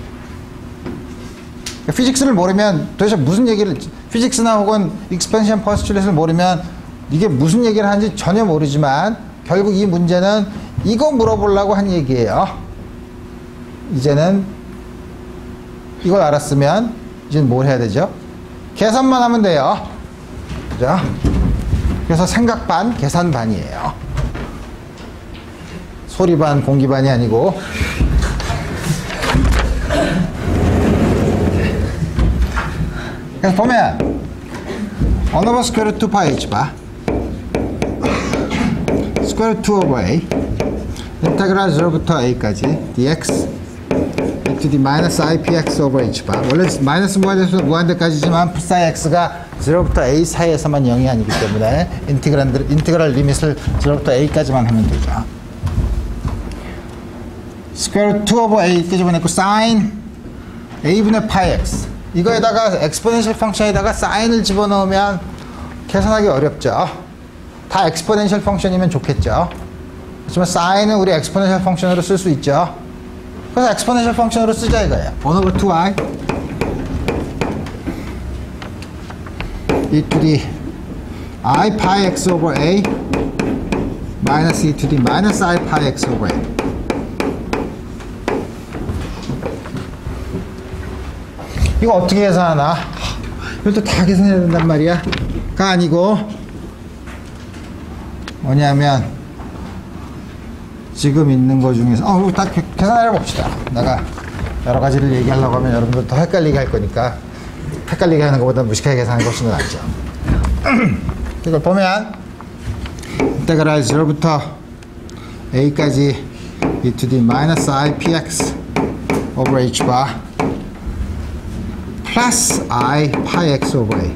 피직스를 모르면 도대체 무슨 얘기를, 피직스나 혹은 익스펜션 포스츄레이트를 모르면 이게 무슨 얘기를 하는지 전혀 모르지만 결국 이 문제는 이거 물어보려고 한 얘기예요. 이제는 이걸 알았으면 이제는 뭘 해야 되죠? 계산만 하면 돼요. 그죠? 그래서 생각 반, 계산 반이에요. 소리 반, 공기 반이 아니고. 그래서 보면 원 오버 스퀘어 투 파이 h 바 스퀘어 투 오버 a 인테그랄 영부터 a까지 dx e to the 마이너스 ipx 오버 h 바 원래 마이너스 무한대에서 무한대까지지만 푸사이 x가 영부터 a 사이에서만 영이 아니기 때문에 인테그랄, 인테그랄 리밋을 영부터 a까지만 하면 되죠. 스퀘어 투 오버 a 이렇게 집어넣고 사인 a분의 파이 x 이거에다가 엑스포넨셜 펑션에다가 사인을 집어넣으면 계산하기 어렵죠. 다 엑스포넨셜 펑션이면 좋겠죠. 하지만 사인은 우리 엑스포넨셜 펑션으로 쓸 수 있죠. 그래서 엑스포넨셜 펑션으로 쓰자 이거예요. 원 오버 투 i e to the i pi x over a 마이너스 e to the 마이너스 i pi x over a 이거 어떻게 계산하나? 이것도 다 계산해야 된단 말이야. 가 아니고 뭐냐면 지금 있는 거 중에서 어, 다 계산해 봅시다. 내가 여러 가지를 얘기하려고 하면 여러분들 더 헷갈리게 할 거니까 헷갈리게 하는 것보다 무식하게 계산하는 것이 낫죠. 이걸 보면 인테그랄 영부터 a까지 e to the 마이너스 ipx over h 바 플러스 i 파이 x over a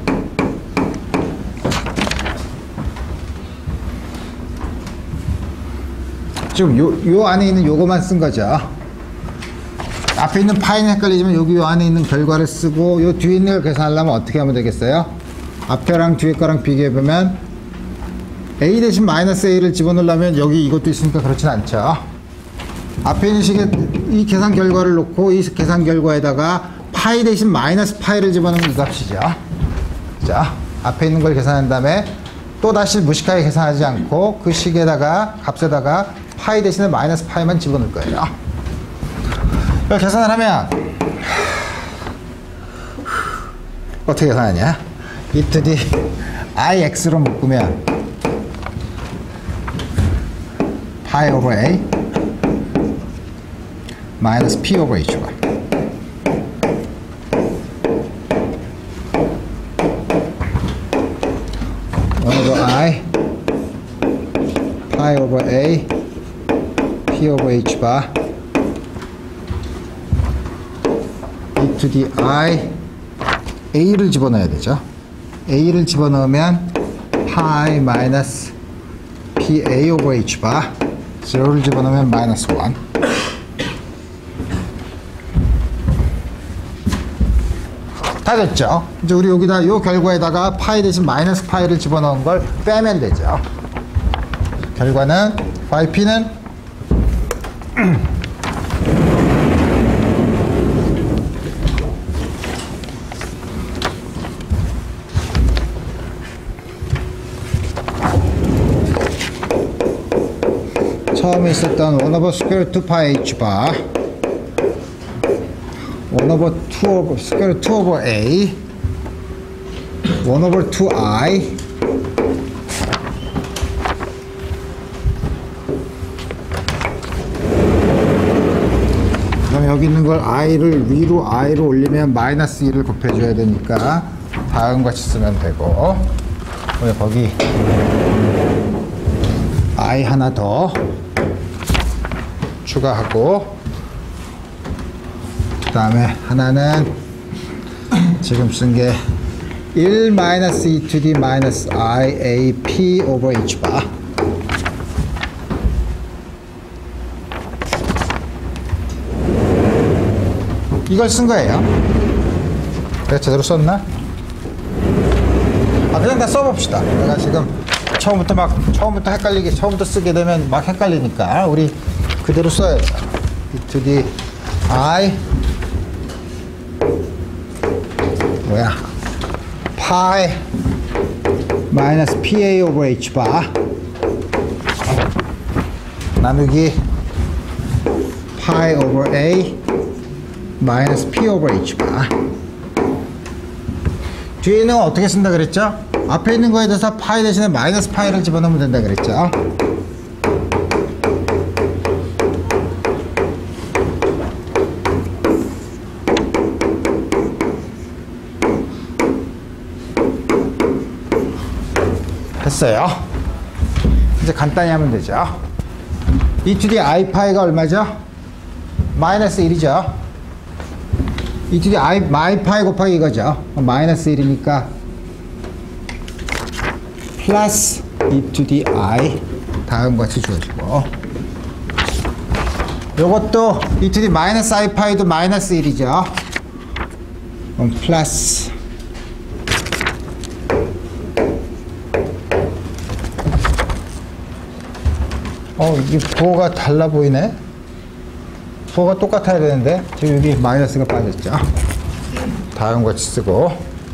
지금 요, 요 안에 있는 요거만 쓴 거죠. 앞에 있는 파이는 헷갈리지만 여기 요 안에 있는 결과를 쓰고 요 뒤에 있는 걸 계산하려면 어떻게 하면 되겠어요? 앞에랑 뒤에 거랑 비교해보면 a 대신 마이너스 a를 집어넣으려면 여기 이것도 있으니까 그렇진 않죠. 앞에 있는 식의 이 계산 결과를 놓고 이 계산 결과에다가 파이 대신 마이너스 파이를 집어넣으면 이 값이죠. 자, 앞에 있는 걸 계산한 다음에 또 다시 무식하게 계산하지 않고 그 식에다가 값에다가 파이 대신에 마이너스 파이만 집어넣을 거예요. 이걸 계산을 하면 어떻게 계산하냐? e to the ix로 묶으면 파이 오버 a 마이너스 p 오버 h가 원 오버 i 파이 오버 a p 오버 h 바 e to the i a를 집어넣어야 되죠. a를 집어넣으면 파이 마이너스 pa 오버 h 바 영을 집어넣으면 마이너스 일 다 됐죠. 이제 우리 여기다 요 결과에다가 파이 대신 마이너스 파이를 집어넣은 걸 빼면 되죠. 결과는 파이 p는 처음에 있었던 원 오버 스퀘어 투 파이 h 바 원 오버 투 오버 스퀘어 투 오버 a 원 오버 투 i 여기 있는 걸 i를 위로 i로 올리면 마이너스 일을 곱해줘야 되니까 다음과 같이 쓰면 되고, 왜 거기 i 하나 더 추가하고, 그 다음에 하나는 지금 쓴 게 일 마이너스 e to the 마이너스 i a p over h 바. 이걸 쓴 거예요. 내가 제대로 썼나? 아, 그냥 다 써봅시다. 내가 지금 처음부터 막, 처음부터 헷갈리게, 처음부터 쓰게 되면 막 헷갈리니까, 우리 그대로 써야죠. e to the i, 뭐야, pi, 마이너스 pa over h 바, 나누기 pi over a, 마이너스 p over h 바. 뒤에 있는 건 어떻게 쓴다 그랬죠? 앞에 있는 거에 대해서 파이 대신에 마이너스 파이를 집어넣으면 된다 그랬죠? 됐어요. 이제 간단히 하면 되죠. e to the i 파이가 얼마죠? 마이너스 일이죠. e to the i, 마이 파이 곱하기 이거죠. 마이너스 일이니까 플러스 e to the i 다음과 같이 주어지고, 요것도 e to the 마이너스 i 파이도 마이너스 일이죠. 그럼 플러스 어, 이게 부호가 달라 보이네? 부호가 똑같아야 되는데, 지금 여기 마이너스가 빠졌죠? 다음과 같이 쓰고,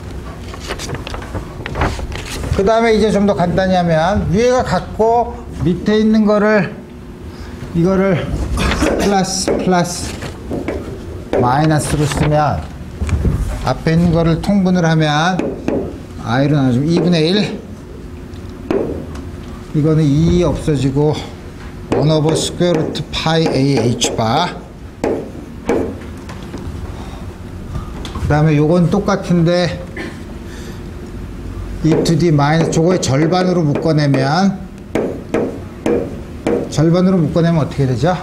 그 다음에 이제 좀 더 간단히 하면, 위에가 같고, 밑에 있는 거를, 이거를 플러스, 플러스, 마이너스로 쓰면, 앞에 있는 거를 통분을 하면, i로 나눠주면 이분의 일, 이거는 이 없어지고, 일 오버 스퀘어 루트 파이 a h 바. 그 다음에 요건 똑같은데 e to the 마이너스 저거의 절반으로 묶어내면, 절반으로 묶어내면 어떻게 되죠?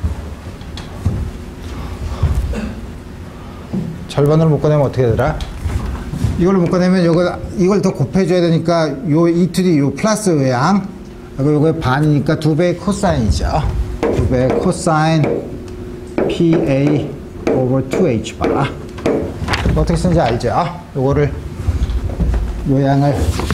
절반으로 묶어내면 어떻게 되더라? 이걸로 묶어내면 요거, 이걸 더 곱해줘야 되니까 요 e to the 요 플러스 요양, 그리고 요거의 반이니까 두 배의 코사인이죠. 두 배의 코사인 pa over 투 에이치 바. 어떻게 쓰는지 알죠? 요거를 요양을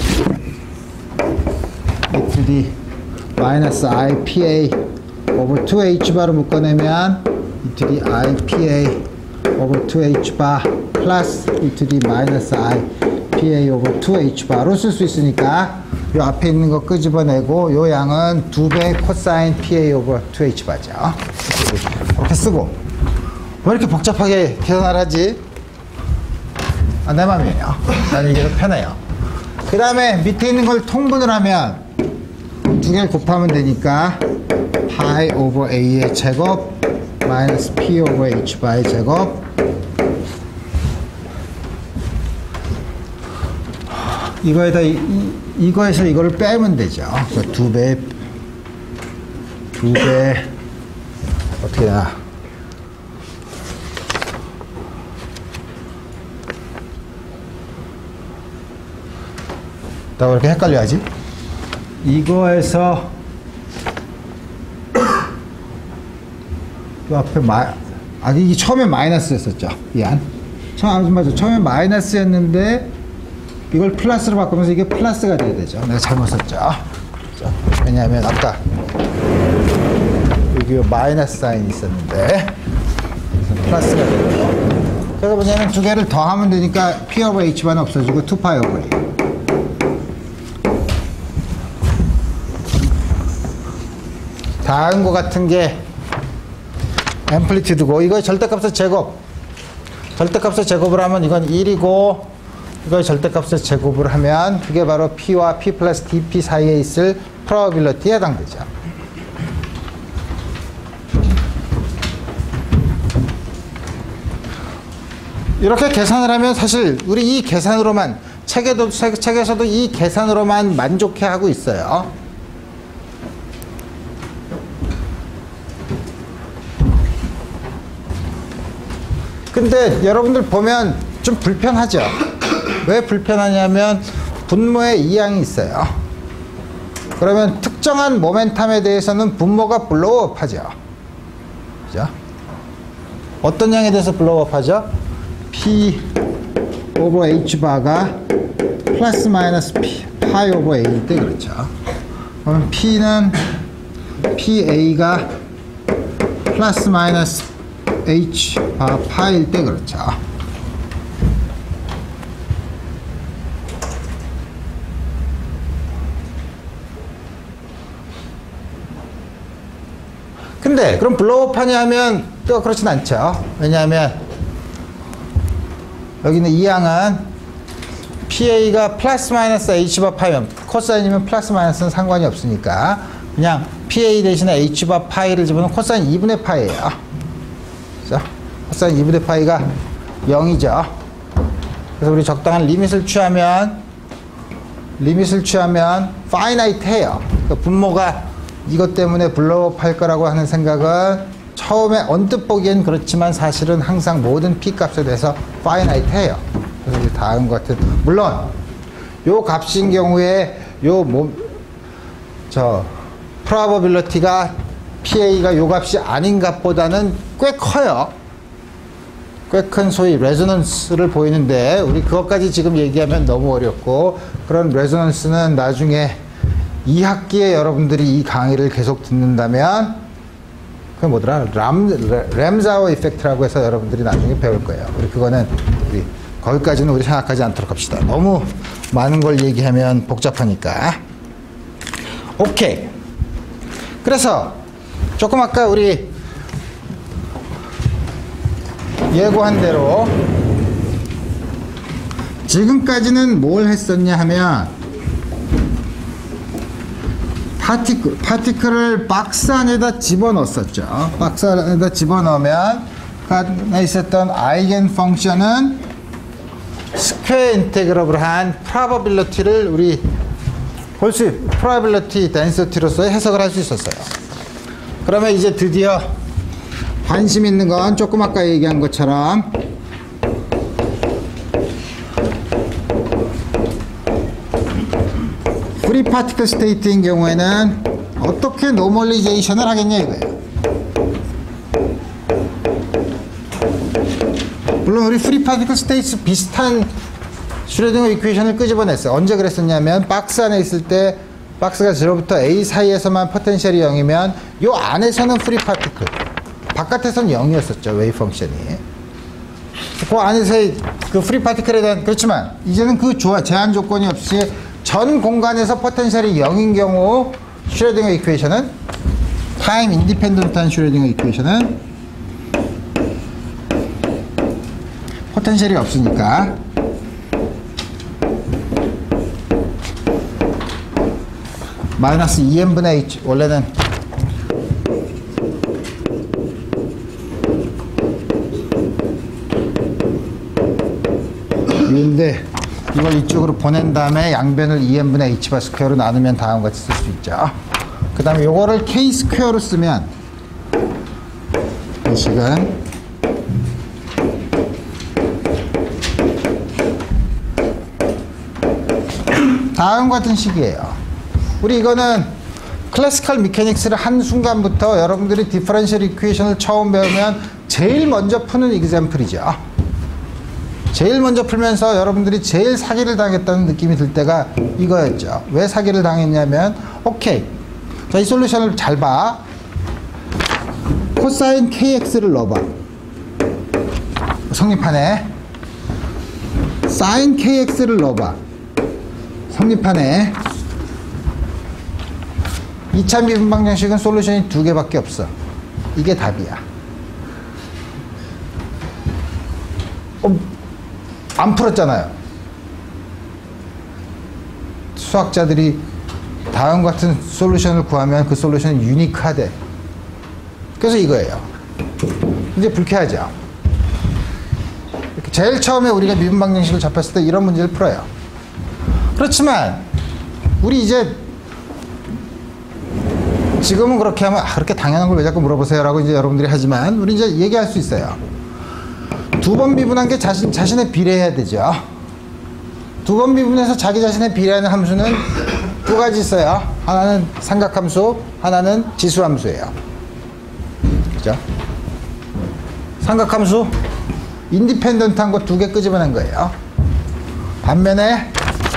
e to the 마이너스 i pa over 투 에이치 바로 묶어내면 e to the i pa over 투 에이치 바 플러스 e to the 마이너스 i pa over 투 에이치 바로 쓸 수 있으니까 요 앞에 있는 거 끄집어내고, 요 양은 두 배 코사인 pa over 투 에이치 바죠. 이렇게 쓰고. 왜 이렇게 복잡하게 계산을 하지? 아, 내 맘이에요. 난 이게 더 편해요. 그 다음에 밑에 있는 걸 통분을 하면 두 개를 곱하면 되니까 pi over a의 제곱 마이너스 p over h 바의 제곱, 이거에다 이, 이, 이거에서 이거를 빼면 되죠. 그러니까 두 배, 두 배, 어떻게 되나. 나 왜 이렇게 헷갈려 하지? 이거에서 그 앞에 마, 아, 이게 처음에 마이너스였었죠. 미안. 처음, 맞아. 처음에 마이너스였는데 이걸 플러스로 바꾸면서 이게 플러스가 돼야 되죠. 내가 잘못 썼죠. 왜냐하면 아까 여기 마이너스 사인이 있었는데 플러스가 되고요. 그래서 뭐냐면 두 개를 더 하면 되니까 p over h만 없어지고 투 파이 over a. 다음과 같은 게 앰플리튜드고, 이거의 절대값의 제곱, 절대값의 제곱을 하면 이건 일이고, 이걸 절대값의 제곱을 하면 그게 바로 P와 P 플러스 디피 사이에 있을 probability에 해당되죠. 이렇게 계산을 하면 사실 우리 이 계산으로만 책에도, 책, 책에서도 이 계산으로만 만족해 하고 있어요. 근데 여러분들 보면 좀 불편하죠. 왜 불편하냐면 분모에 이항이 있어요. 그러면 특정한 모멘텀에 대해서는 분모가 블로우업하죠. 그죠? 어떤 양에 대해서 블로우업하죠? P 오버 H 바가 플러스 마이너스 P, 파이 오버 A일 때 그렇죠. 그럼 P는 피에이가 플러스 마이너스 H 바 파일 때 그렇죠. 근데 그럼 블로우업하냐 하면 또 그렇진 않죠. 왜냐하면 여기는 이 양은 피에이가 플러스 마이너스 H바 파이면 코사인이면 플러스 마이너스는 상관이 없으니까 그냥 피에이 대신에 H바 파이를 집어넣으면 코사인 이분의 파이예요. 그죠? 코사인 이분의 파이가 영이죠. 그래서 우리 적당한 리밋을 취하면 리밋을 취하면 파이나이트 해요. 그러니까 분모가 이것 때문에 블로우업 할 거라고 하는 생각은 처음에 언뜻 보기엔 그렇지만 사실은 항상 모든 p 값에 대해서 파이나이트 해요. 그래서 다음 같은 물론 요 값인 경우에 요 몸 저 프로바빌리티가 피에이가 요 값이 아닌 값보다는 꽤 커요. 꽤 큰 소위 레조넌스를 보이는데 우리 그것까지 지금 얘기하면 너무 어렵고 그런 레조넌스는 나중에 이 학기에 여러분들이 이 강의를 계속 듣는다면 그 뭐더라 람, 램자워 이펙트라고 해서 여러분들이 나중에 배울 거예요. 우리 그거는 우리 거기까지는 우리 생각하지 않도록 합시다. 너무 많은 걸 얘기하면 복잡하니까. 오케이. 그래서 조금 아까 우리 예고한 대로 지금까지는 뭘 했었냐 하면 파티클, 파티클을 박스 안에다 집어넣었었죠. 박스 안에다 집어넣으면 그 안에 있었던 아이겐 펑션은 스퀘어 인테그럴을 한 프로바빌리티를 우리 볼 수, 프로바빌리티 덴시티로서 해석을 할 수 있었어요. 그러면 이제 드디어 관심 있는 건 조금 아까 얘기한 것처럼 프리 파티클 스테이트인 경우에는 어떻게 노멀리제이션을 하겠냐 이거예요. 물론 우리 프리 파티클 스테이트 비슷한 슈레딩거 이퀘이션을 끄집어냈어요. 언제 그랬었냐면 박스 안에 있을 때 박스가 제로부터 A 사이에서만 포텐셜이 영이면 요 안에서는 프리 파티클, 바깥에서는 영이었었죠. 웨이브 펑션이. 그 안에서의 그 프리 파티클에 대한, 그렇지만 이제는 그 제한 조건이 없이 전 공간에서 포텐셜이 영인 경우 슈레딩거 이퀘이션은 타임 인디펜던트한 슈레딩거 이퀘이션은 포텐셜이 없으니까 마이너스 이 엔분의 H 원래는 인데 이걸 이쪽으로 보낸 다음에 양변을 이 엔분의 H 바 스퀘어로 나누면 다음과 같이 쓸 수 있죠. 그 다음에 요거를 K 스퀘어로 쓰면 이 식은 다음과 같은 식이에요. 우리 이거는 클래시컬 미케닉스를 한 순간부터 여러분들이 디퍼런셜 이퀘이션을 처음 배우면 제일 먼저 푸는 이그젬플이죠. 제일 먼저 풀면서 여러분들이 제일 사기를 당했다는 느낌이 들 때가 이거였죠. 왜 사기를 당했냐면 오케이, 자, 이 솔루션을 잘 봐. 코사인 케이엑스를 넣어봐. 성립하네. 사인 케이엑스를 넣어봐. 성립하네. 이 차 미분 방정식은 솔루션이 두 개밖에 없어. 이게 답이야. 어, 안 풀었잖아요. 수학자들이 다음 같은 솔루션을 구하면 그 솔루션은 유니크하대. 그래서 이거예요. 이제 불쾌하죠. 이렇게 제일 처음에 우리가 미분 방정식을 접했을 때 이런 문제를 풀어요. 그렇지만 우리 이제 지금은 그렇게 하면 아, 그렇게 당연한 걸 왜 자꾸 물어보세요 라고 이제 여러분들이 하지만 우리 이제 얘기할 수 있어요. 두 번 미분한 게 자신, 자신에 비례해야 되죠. 두 번 미분해서 자기 자신에 비례하는 함수는 두 가지 있어요. 하나는 삼각함수, 하나는 지수함수예요. 그죠? 삼각함수 인디펜던트한 거 두 개 끄집어낸 거예요. 반면에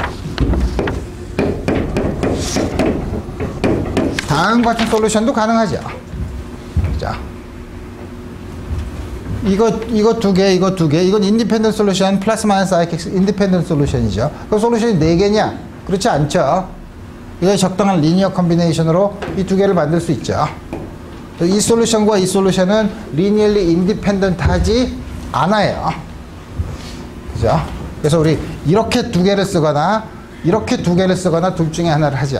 다음 같은 솔루션도 가능하죠. 자, 이거 이거 두 개, 이거 두 개, 이건 인디펜던트 솔루션 플러스 마이너스 아이엑스 인디펜던트 솔루션이죠. 그 솔루션이 네 개냐? 그렇지 않죠. 이거 적당한 리니어 컨비네이션으로 이 두 개를 만들 수 있죠. 이 솔루션과 이 솔루션은 리니얼리 인디펜던트하지 않아요. 그죠? 그래서 우리 이렇게 두 개를 쓰거나 이렇게 두 개를 쓰거나 둘 중에 하나를 하죠.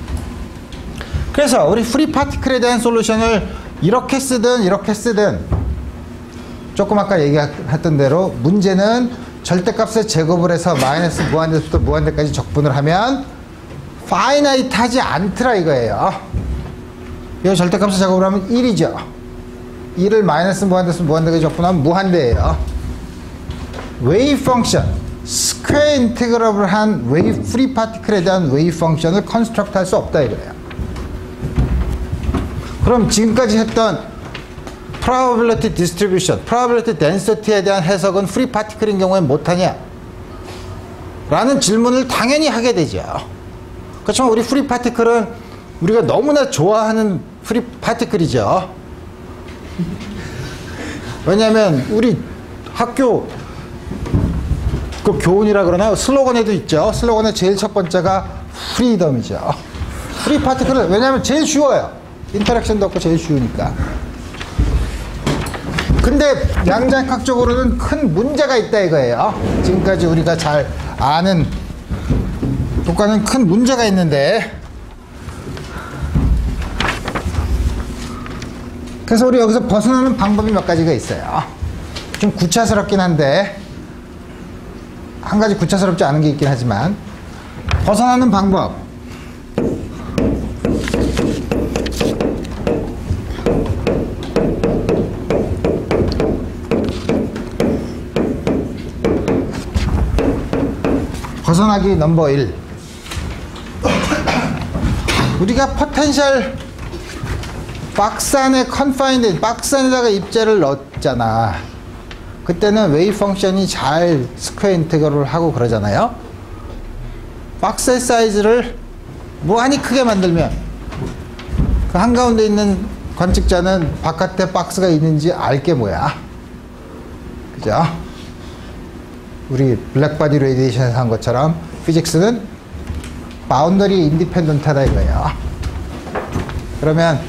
그래서 우리 프리 파티클에 대한 솔루션을 이렇게 쓰든 이렇게 쓰든 조금 아까 얘기했던 대로 문제는 절대값의 제곱을 해서 마이너스 무한대부터 무한대까지 적분을 하면 파이나이트 하지 않더라 이거예요. 이거 절대값의 제곱을 하면 일이죠. 일을 마이너스 무한대에서 무한대까지 적분하면 무한대예요. 웨이브 펑션, 스퀘어 인테그럴을 한 웨이브 프리 파티클에 대한 웨이브 펑션을 컨스트럭트 할 수 없다 이거예요. 그럼 지금까지 했던 probability distribution, probability density에 대한 해석은 free particle인 경우엔 못하냐? 라는 질문을 당연히 하게 되죠. 그렇지만 우리 free particle은 우리가 너무나 좋아하는 free particle이죠. 왜냐하면 우리 학교 그 교훈이라 그러나 슬로건에도 있죠. 슬로건의 제일 첫 번째가 프리덤이죠. free particle은 왜냐하면 제일 쉬워요. 인터랙션도 없고 제일 쉬우니까. 근데 양자역학적으로는 큰 문제가 있다 이거예요. 지금까지 우리가 잘 아는 것과는 큰 문제가 있는데, 그래서 우리 여기서 벗어나는 방법이 몇 가지가 있어요. 좀 구차스럽긴 한데 한 가지 구차스럽지 않은 게 있긴 하지만 벗어나는 방법, 벗어나기 넘버 일. 우리가 포텐셜 박스 안에 컨파인드, 박스 안에다가 입자를 넣었잖아. 그때는 웨이브 펑션이 잘 스퀘어 인테그럴을 하고 그러잖아요. 박스의 사이즈를 무한히 크게 만들면 그 한가운데 있는 관측자는 바깥에 박스가 있는지 알게 뭐야. 그죠? 우리 블랙바디 레디에이션에서 한 것처럼 피직스는 바운더리 인디펜던트하다 이거예요. 그러면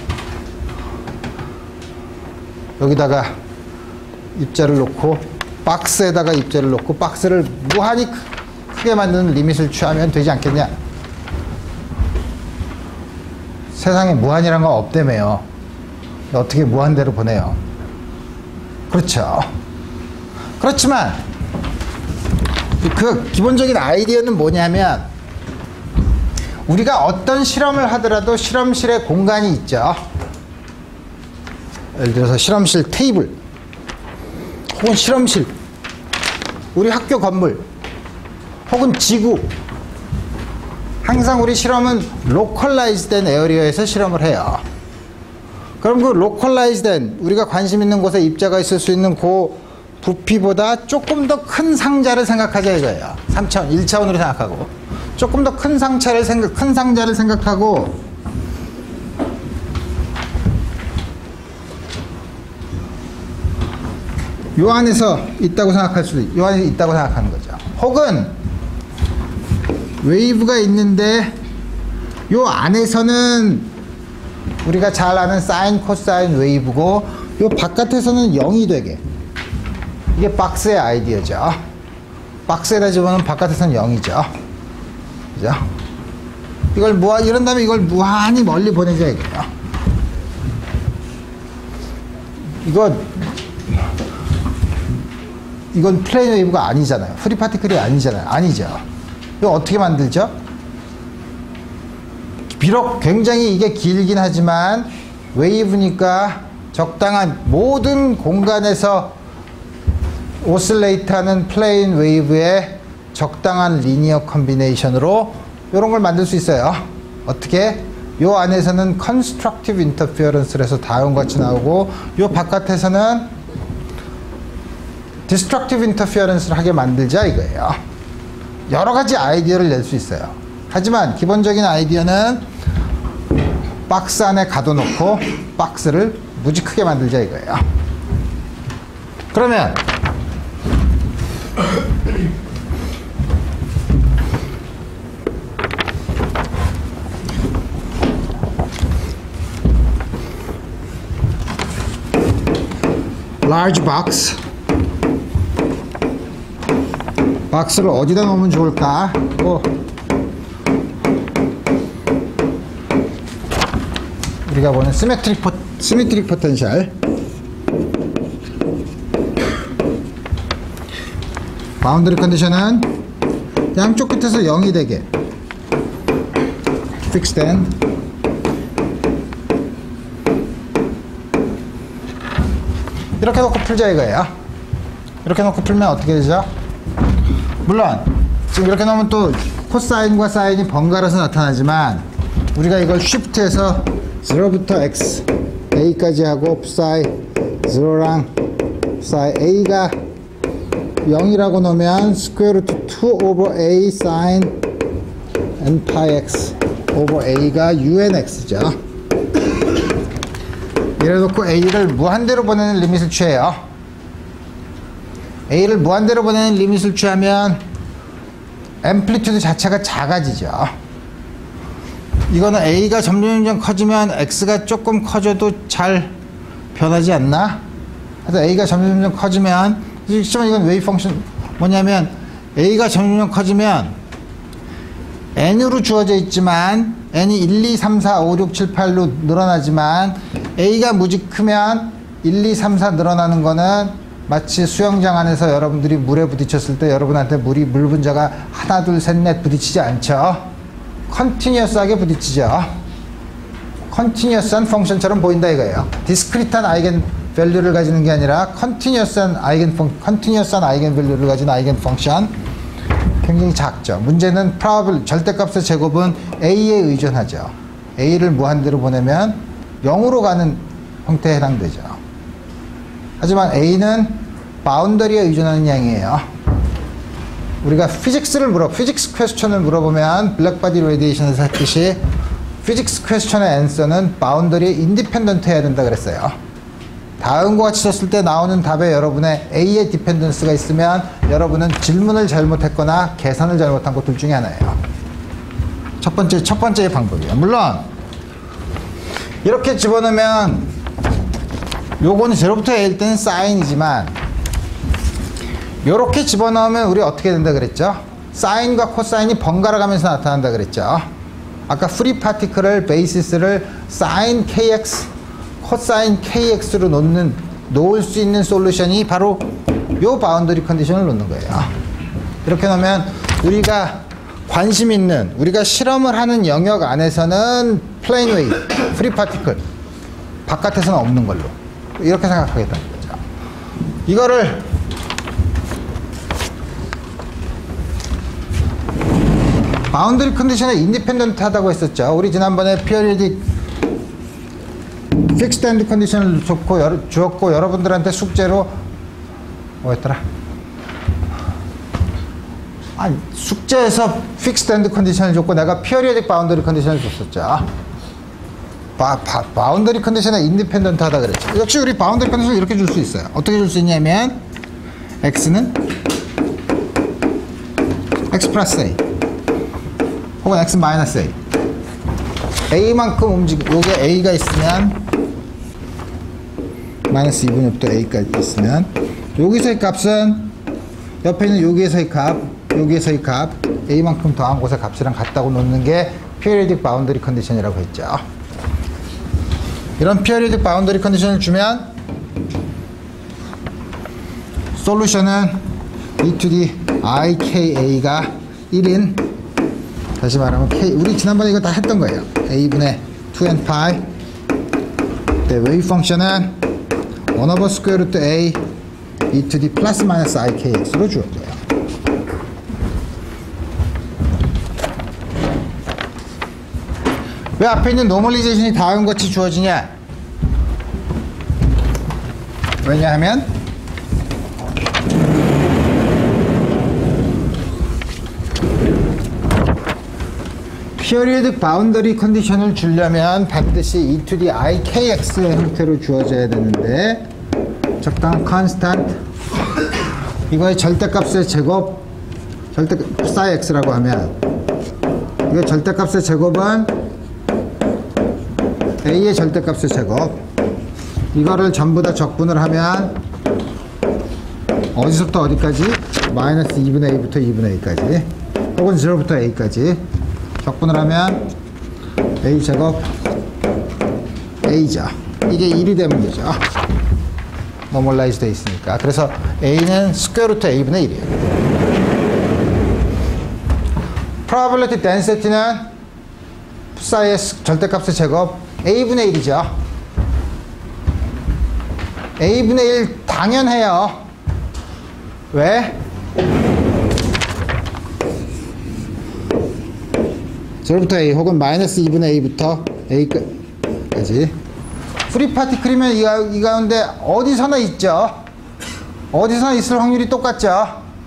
여기다가 입자를 놓고 박스에다가 입자를 놓고 박스를 무한히 크게 만드는 리밋을 취하면 되지 않겠냐? 세상에 무한이란 건 없다며요. 어떻게 무한대로 보내요? 그렇죠. 그렇지만 그 기본적인 아이디어는 뭐냐면, 우리가 어떤 실험을 하더라도 실험실에 공간이 있죠. 예를 들어서 실험실 테이블 혹은 실험실, 우리 학교 건물 혹은 지구, 항상 우리 실험은 로컬라이즈 된 에어리어에서 실험을 해요. 그럼 그 로컬라이즈 된 우리가 관심 있는 곳에 입자가 있을 수 있는 그 부피보다 조금 더 큰 상자를 생각하자 이거예요. 삼 차원, 일 차원으로 생각하고 조금 더 큰 상자를 생각, 큰 상자를 생각하고 요 안에서 있다고 생각할 수도 있, 요 안에 있다고 생각하는 거죠. 혹은 웨이브가 있는데 요 안에서는 우리가 잘 아는 사인, 코사인 웨이브고 요 바깥에서는 영이 되게, 이게 박스의 아이디어죠. 박스에다 집어넣으면 바깥에서는 영이죠. 그죠? 이걸 무한, 이런 다음에 이걸 무한히 멀리 보내자 이거예요. 이거 이건 플레인 웨이브가 아니잖아요. 프리 파티클이 아니잖아요. 아니죠. 이거 어떻게 만들죠? 비록 굉장히 이게 길긴 하지만 웨이브니까 적당한 모든 공간에서 오실레이트하는 플레인 웨이브의 적당한 리니어 컨비네이션으로 이런 걸 만들 수 있어요. 어떻게? 요 안에서는 컨스트럭티브 인터피어런스를 해서 다음과 같이 나오고 요 바깥에서는 디스트럭티브 인터피어런스를 하게 만들자 이거예요. 여러 가지 아이디어를 낼 수 있어요. 하지만 기본적인 아이디어는 박스 안에 가둬놓고 박스를 무지 크게 만들자 이거예요. 그러면 large box 박스를 어디다 놓으면 좋을까? 어. 우리가 보는 시메트릭 포, 시메트릭 포텐셜 바운더리 컨디션은 양쪽 끝에서 영이 되게 픽스된 이렇게 놓고 풀자 이거예요. 이렇게 놓고 풀면 어떻게 되죠? 물론 지금 이렇게 놓으면 또 코사인과 사인이 번갈아서 나타나지만 우리가 이걸 쉬프트해서 제로부터 x a까지 하고 psi 제로랑 psi a가 영이라고 놓으면 스퀘어 루트 투 오버 a sin n pi x 오버 a가 unx죠. 이래 놓고 a를 무한대로 보내는 리밋을 취해요. a를 무한대로 보내는 리밋을 취하면 앰플리튜드 자체가 작아지죠. 이거는 a가 점점 점점 커지면 x가 조금 커져도 잘 변하지 않나? 그래서 a가 점점 점점 커지면 이건 웨이브 펑션 뭐냐면 a가 점점 점점 커지면 n으로 주어져 있지만 n이 일, 이, 삼, 사, 오, 육, 칠, 팔로 늘어나지만 a가 무지 크면 일, 이, 삼, 사 늘어나는 거는 마치 수영장 안에서 여러분들이 물에 부딪혔을 때 여러분한테 물이 물 분자가 하나, 둘, 셋, 넷 부딪히지 않죠. 컨티뉴어스하게 부딪히죠. 컨티뉴어스한 펑션처럼 보인다 이거예요. 디스크리트한 아이겐 밸류를 가지는 게 아니라 컨티뉴어스한 아이겐 펑 컨티뉴어스한 아이겐 밸류를 가진 아이겐 펑션 굉장히 작죠. 문제는 프라블 절대값의 제곱은 a에 의존하죠. a를 무한대로 보내면 영으로 가는 형태에 해당되죠. 하지만 a는 바운더리에 의존하는 양이에요. 우리가 피직스를 물어 피직스 퀘스천을 물어보면 블랙바디 레디에이션에서 했듯이 피직스 퀘스천의 앤서는 바운더리에 인디펜던트 해야 된다 그랬어요. 다음과 같이 썼을 때 나오는 답에 여러분의 a의 디펜던스가 있으면 여러분은 질문을 잘못했거나 계산을 잘못한 것 둘 중에 하나예요. 첫 번째 첫 번째 방법이에요. 물론 이렇게 집어넣으면 요거는 제로부터 a일 때는 사인이지만 요렇게 집어넣으면 우리 어떻게 된다 그랬죠? 사인과 코사인이 번갈아 가면서 나타난다 그랬죠. 아까 프리 파티클을 베이시스를 사인 kx 코사인 kx로 놓는 놓을 수 있는 솔루션이 바로 요 바운더리 컨디션을 놓는 거예요. 이렇게 놓으면 우리가 관심 있는 우리가 실험을 하는 영역 안에서는 플레인 웨이브 프리 파티클 바깥에서는 없는 걸로 이렇게 생각하겠다는 거죠. 이거를 바운더리 컨디션에 인디펜던트 하다고 했었죠. 우리 지난번에 피어리딕 픽스드 엔드 컨디션을 줬고, 여러, 주었고 여러분들한테 숙제로 뭐였더라? 아니 숙제에서 픽스드 엔드 컨디션을 줬고 내가 피어리딕 바운더리 컨디션을 줬었죠. 바, 바, 바운더리 컨디션에 인디펜던트 하다 그랬죠. 역시 우리 바운더리 컨디션을 이렇게 줄 수 있어요. 어떻게 줄 수 있냐면 x는 x 플러스 a 혹은 x 마이너스 a a만큼 움직 요게 a가 있으면 마이너스 이분의 오부터 a까지 있으면 여기서의 값은 옆에 있는 여기에서의 값 여기에서의 값 a만큼 더한 곳의 값이랑 같다고 놓는 게 periodic boundary condition이라고 했죠. 이런 periodic boundary condition을 주면 솔루션은 e to the ika가 일인, 다시 말하면 k, 우리 지난번에 이거 다 했던 거예요. a분의 투 엔 파이. 네, 웨이브 펑션은 원 오버 스퀘어 루트 a e to the 플러스 마이너스 ikx로 주어져요. 왜 앞에 있는 노멀리제이션이 다음같이 주어지냐? 왜냐하면 피어리드 바운더리 컨디션을 주려면 반드시 e to the ikx의 형태로 주어져야 되는데, 적당한 컨스탄트, 이거의 절대값의 제곱, 절대 psi x라고 하면, 이거 절대값의 제곱은 a의 절대값의 제곱, 이거를 전부 다 적분을 하면 어디서부터 어디까지? 마이너스 이분의 a부터 이분의 a까지, 혹은 영부터 a까지 적분을 하면 a 제곱 a죠. 이게 일이 되면 되죠. 노멀라이즈 되어 있으니까. 그래서 a는 스퀘어 루트 a분의 일이에요. probability density는 psi의 절대값의 제곱 a분의 일이죠. a분의 일 당연해요. 왜? 제로부터 a 혹은 마이너스 이분의 a부터 a까지. 프리 파티클이면 이, 가, 이 가운데 어디서나 있죠. 어디서나 있을 확률이 똑같죠.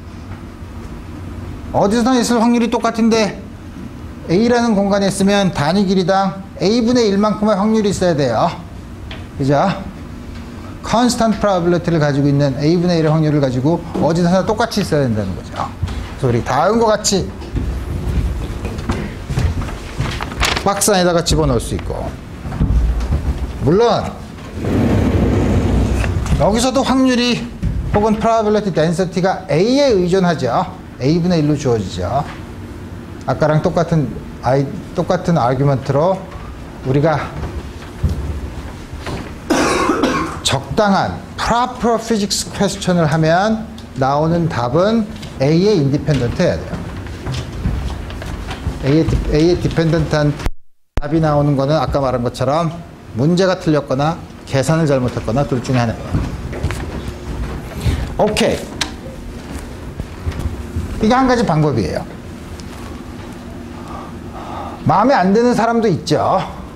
어디서나 있을 확률이 똑같은데 a라는 공간에 있으면 단위 길이당 a분의 일만큼의 확률이 있어야 돼요. 그죠? constant probability를 가지고 있는 a분의 일의 확률을 가지고 어디서나 똑같이 있어야 된다는 거죠. 그래서 우리 다음과 같이 박스 안에다가 집어넣을 수 있고, 물론 여기서도 확률이 혹은 probability density가 a에 의존하죠. a분의 일로 주어지죠. 아까랑 똑같은 아이, 똑같은 아규먼트로 우리가 적당한 proper physics question을 하면 나오는 답은 a에 independent 해야 돼요. a에, a에 dependent한 답이 나오는 거는 아까 말한 것처럼 문제가 틀렸거나 계산을 잘못했거나 둘 중에 하나예요. 오케이. 이게 한 가지 방법이에요. 마음에 안 드는 사람도 있죠.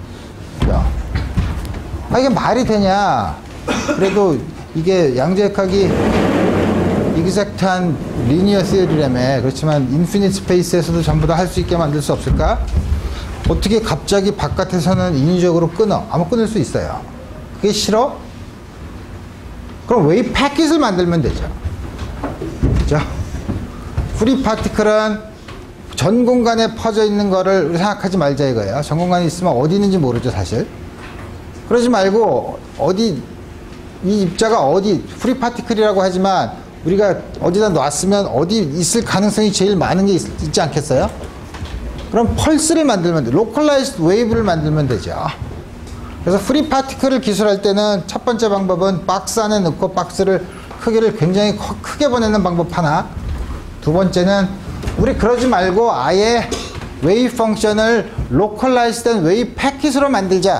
아, 이게 말이 되냐. 그래도 이게 양자역학이 이그젝트한 리니어 시리라며. 그렇지만 인피니트 스페이스에서도 전부 다 할 수 있게 만들 수 없을까? 어떻게 갑자기 바깥에서는 인위적으로 끊어? 아마 끊을 수 있어요. 그게 싫어? 그럼 웨이브 패킷을 만들면 되죠. 그죠? 프리 파티클은 전 공간에 퍼져 있는 거를 생각하지 말자 이거예요. 전 공간에 있으면 어디 있는지 모르죠, 사실. 그러지 말고 어디, 이 입자가 어디, 프리 파티클이라고 하지만 우리가 어디다 놨으면 어디 있을 가능성이 제일 많은 게 있, 있지 않겠어요? 그럼 펄스를 만들면 돼. 로컬라이즈드 웨이브를 만들면 되죠. 그래서 프리 파티클을 기술할 때는 첫 번째 방법은 박스 안에 넣고 박스를 크기를 굉장히 커, 크게 보내는 방법 하나. 두 번째는 우리 그러지 말고 아예 웨이브 펑션을 로컬라이즈된 웨이브 패킷으로 만들자.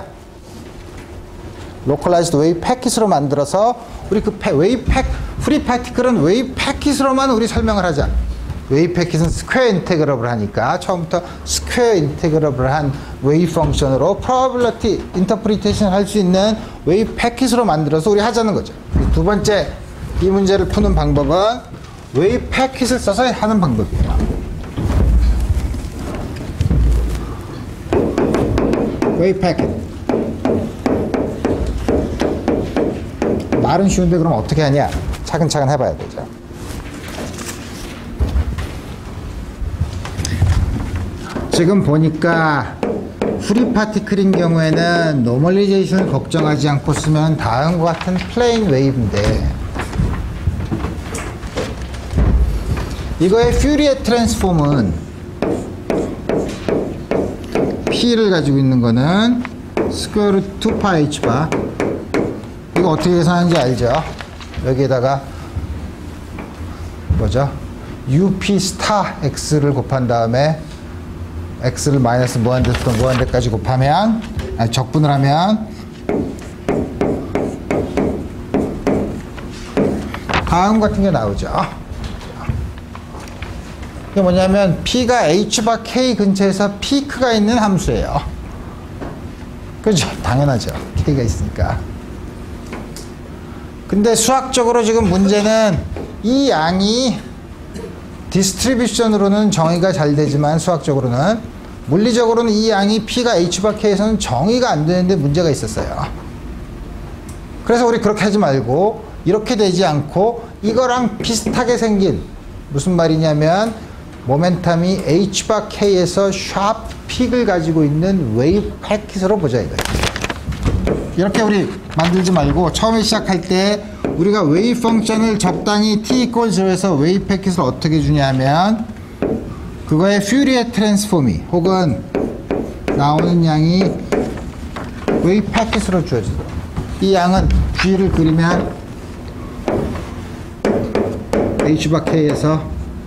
로컬라이즈드 웨이브 패킷으로 만들어서 우리 그 패, 웨이브 패, 프리 파티클은 웨이브 패킷으로만 우리 설명을 하자. 웨이브 패킷은 스퀘어 인테그러블 하니까 처음부터 스퀘어 인테그러블 한 웨이브 펑션으로 프로버빌리티 인터프리테이션 할 수 있는 웨이브 패킷으로 만들어서 우리 하자는 거죠. 두 번째 이 문제를 푸는 방법은 웨이브 패킷을 써서 하는 방법이에요. 웨이브 패킷. 말은 쉬운데 그럼 어떻게 하냐? 차근차근 해봐야 되죠. 지금 보니까 프리 파티클인 경우에는 노멀리제이션을 걱정하지 않고 쓰면 다음과 같은 플레인 웨이브인데, 이거의 퓨리에 트랜스폼은 P를 가지고 있는 거는 스퀘어 루트 투 파이 H 바. 이거 어떻게 계산하는지 알죠? 여기에다가 뭐죠? 유피 스타 x를 곱한 다음에 x를 마이너스 무한대부터 무한대까지 곱하면, 아니, 적분을 하면 다음 같은 게 나오죠. 이게 뭐냐면 p가 h 바 k 근처에서 피크가 있는 함수예요. 그죠? 당연하죠. k가 있으니까. 근데 수학적으로 지금 문제는 이 양이 디스트리뷰션으로는 정의가 잘 되지만 수학적으로는, 물리적으로는 이 양이 p가 h 바 k에서는 정의가 안 되는데 문제가 있었어요. 그래서 우리 그렇게 하지 말고 이렇게 되지 않고 이거랑 비슷하게 생긴, 무슨 말이냐면 모멘텀이 h 바 k에서 샵 픽을 가지고 있는 웨이브 패킷으로 보자 이거예요. 이렇게 우리 만들지 말고 처음에 시작할 때 우리가 웨이브 펑션을 적당히 t 이퀄 제로에서 웨이브 패킷을 어떻게 주냐면 그거의 퓨리에 트랜스폼이 혹은 나오는 양이 웨이브 패킷으로 주어지죠. 이 양은 G를 그리면 h 바 k에서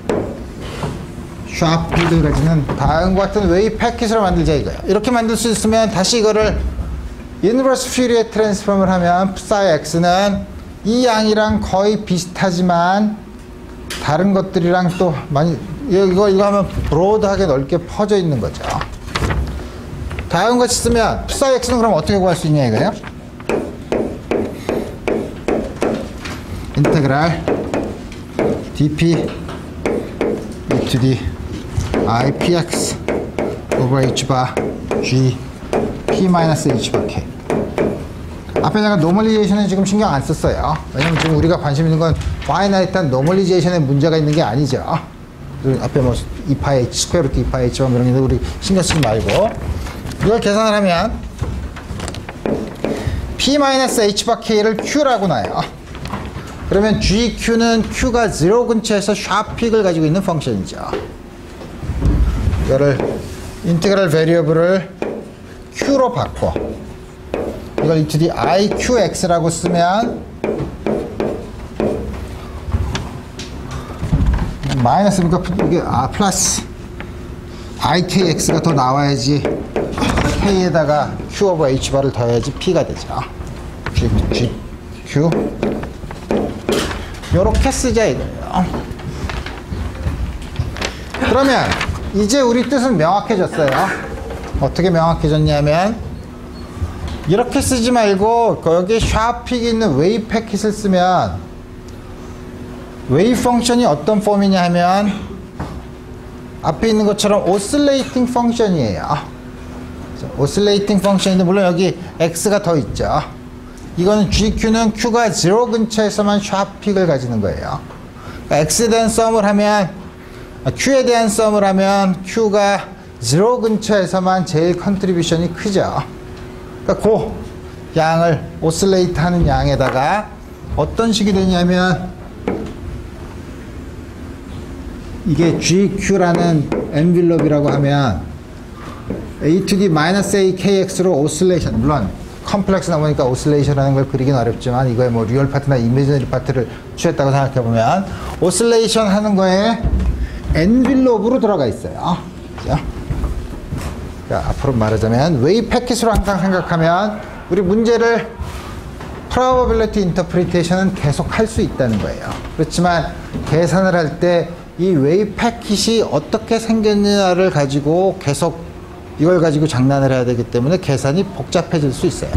샵 픽을 가지는 다음과 같은 웨이브 패킷으로 만들자 이거예요. 이렇게 만들 수 있으면 다시 이거를 인버스 퓨리에 트랜스폼을 하면 psi x는 이 양이랑 거의 비슷하지만 다른 것들이랑 또 많이, 이거 이거 하면 브로드하게 넓게 퍼져 있는 거죠. 다음 같이 쓰면 psi x는 그럼 어떻게 구할 수 있냐 이거예요. 인테그랄 dp e to the i px over h 바 g p 마이너스 h 바 k. 앞에 내가 노멀리제이션은 지금 신경 안 썼어요. 왜냐면 지금 우리가 관심 있는 건 파이나이트한 노멀리제이션에 문제가 있는 게 아니죠. 앞에 뭐 이 파이 h 스퀘어 루트 이 파이 h 이런 게 우리 신경 쓰지 말고 이걸 계산을 하면 p 마이너스 h 바 k를 q라고 놔요. 그러면 gq는 q가 영 근처에서 샵픽을 가지고 있는 펑션이죠. 이거를 인테그랄 베리어블을 q로 바꿔 이걸 e to the iqx라고 쓰면 마이너스, 그러니까 이게 아 플러스 ikx가 더 나와야지 k에다가 q 오버 h 바를 더해야지 p가 되죠. g, g, q 요렇게 쓰자 이거예요. 그러면 이제 우리 뜻은 명확해졌어요. 어떻게 명확해졌냐면 이렇게 쓰지 말고 여기 샤픽이 있는 웨이브 패킷을 쓰면 웨이브 펑션이 어떤 폼이냐 하면 앞에 있는 것처럼 오실레이팅 펑션이에요. 오실레이팅 펑션인데 물론 여기 x가 더 있죠. 이거는 gq는 q가 영 근처에서만 샤픽을 가지는 거예요. 그러니까 x에 대한 썸을 하면 q에 대한 썸을 하면 q가 영 근처에서만 제일 컨트리뷰션이 크죠. 그러니까 그 양을 오실레이트 하는 양에다가 어떤 식이 되냐면 이게 gq라는 엔빌롭이라고 하면 a to the 마이너스 a kx로 오실레이션, 물론 컴플렉스 나오니까 오실레이션이라는 걸 그리긴 어렵지만 이거에 뭐 리얼 파트나 이미지너리 파트를 취했다고 생각해보면 오실레이션 하는 거에 엔빌롭으로 들어가 있어요. 그죠? 그러니까 앞으로 말하자면 웨이브 패킷으로 항상 생각하면 우리 문제를 probability interpretation은 계속 할 수 있다는 거예요. 그렇지만 계산을 할 때 이 웨이브 패킷이 어떻게 생겼느냐를 가지고 계속 이걸 가지고 장난을 해야 되기 때문에 계산이 복잡해질 수 있어요.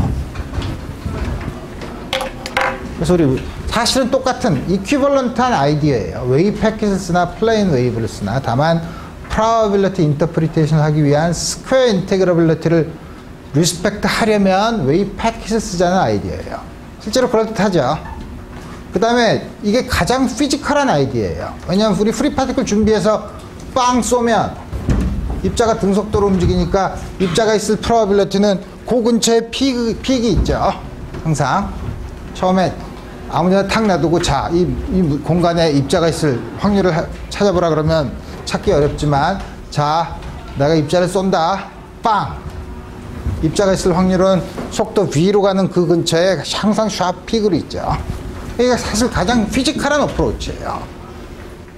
그래서 우리 사실은 똑같은 이퀴벌런트한 아이디어예요. 웨이브 패킷을 쓰나 플레인 웨이브를 쓰나, 다만 probability interpretation 하기 위한 스퀘어 인테그러빌리티를 리스펙트 하려면 웨이브 패킷을 쓰자는 아이디어예요. 실제로 그럴듯하죠. 그 다음에 이게 가장 피지컬한 아이디어예요. 왜냐하면 우리 프리 파티클 준비해서 빵 쏘면 입자가 등속도로 움직이니까 입자가 있을 프로바빌리티는 그 근처에 픽, 픽이 있죠. 항상 처음에 아무데나 탁 놔두고 자, 이, 이 공간에 입자가 있을 확률을 하, 찾아보라 그러면 찾기 어렵지만 자, 내가 입자를 쏜다. 빵! 입자가 있을 확률은 속도 V로 가는 그 근처에 항상 샵 픽으로 있죠. 이게 사실 가장 피지컬한 어프로치예요.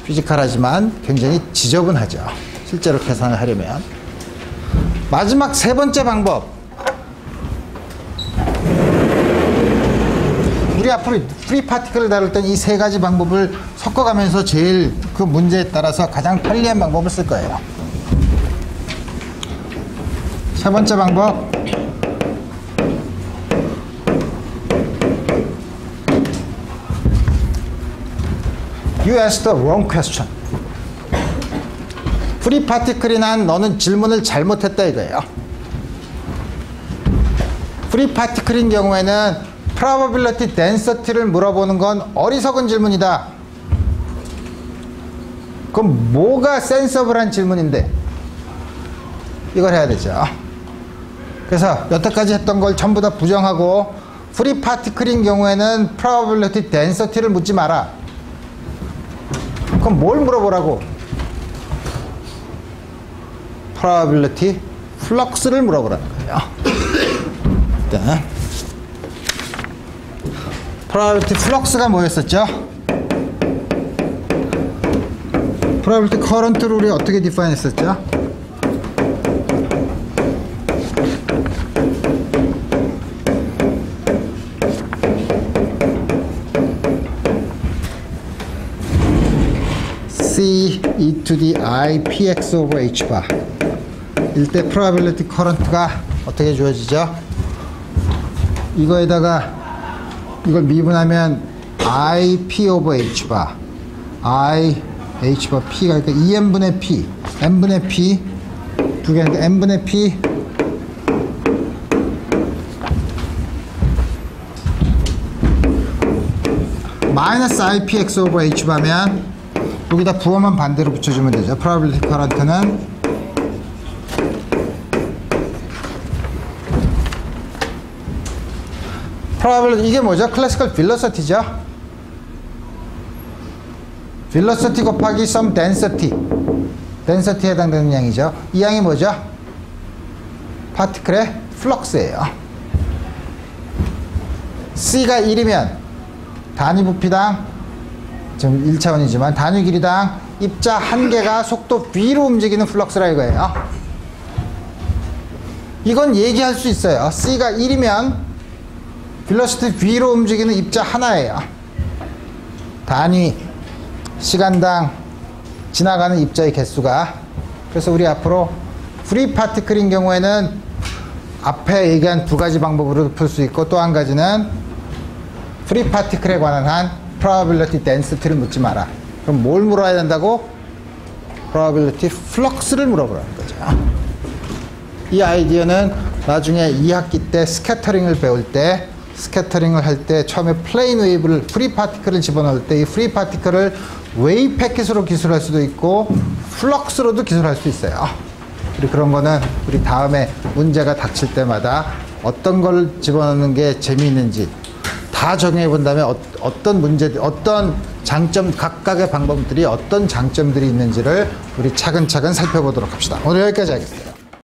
피지컬하지만 굉장히 지저분하죠. 실제로 계산을 하려면. 마지막 세 번째 방법. 우리 앞으로 프리 파티클을 다룰 땐 이 세 가지 방법을 섞어가면서 제일 그 문제에 따라서 가장 편리한 방법을 쓸 거예요. 세 번째 방법. You asked the wrong question. 프리 파티클이 난 너는 질문을 잘못했다 이거예요. 프리 파티클인 경우에는 probability density를 물어보는 건 어리석은 질문이다. 그럼 뭐가 sensible한 질문인데 이걸 해야 되죠. 그래서 여태까지 했던 걸 전부 다 부정하고 프리 파티클인 경우에는 probability density를 묻지 마라. 그럼 뭘 물어보라고? probability flux를 물어보라는 거예요. 일단 probability flux가 뭐였었죠? probability current를 우리 어떻게 define 했었죠? C e to the I px over h bar 일때 probability current가 어떻게 주어지죠? 이거에다가 이걸 미분하면 I p over h bar I h bar p가 그러니까 이 n분의 p n분의 p 두 개니까 n분의 p 마이너스 I px over h bar면 여기다 부호만 반대로 붙여주면 되죠. probability current는 probability 이게 뭐죠? 클래시컬 velocity죠. velocity 곱하기 some density density에 해당되는 양이죠. 이 양이 뭐죠? 파티클의 flux예요. C가 일이면 단위 부피당 지금 일 차원이지만 단위 길이당 입자 한 개가 속도 V로 움직이는 플럭스라 이거예요. 이건 얘기할 수 있어요. C가 일이면 velocity V로 움직이는 입자 하나예요. 단위 시간당 지나가는 입자의 개수가. 그래서 우리 앞으로 프리 파티클인 경우에는 앞에 얘기한 두 가지 방법으로 풀 수 있고 또 한 가지는 프리 파티클에 관한 한 probability density를 묻지 마라. 그럼 뭘 물어야 된다고? probability flux를 물어보라는 거죠. 이 아이디어는 나중에 이 학기 때 스캐터링을 배울 때 스캐터링을 할 때 처음에 플레인 웨이브를 프리 파티클을 집어넣을 때 이 프리 파티클을 웨이브 패킷으로 기술할 수도 있고 플럭스로도 기술할 수 있어요. 우리 그런 거는 우리 다음에 문제가 닥칠 때마다 어떤 걸 집어넣는 게 재미있는지 다 정해 본다면 어, 어떤 문제, 어떤 장점, 각각의 방법들이 어떤 장점들이 있는지를 우리 차근차근 살펴보도록 합시다. 오늘 여기까지 하겠습니다.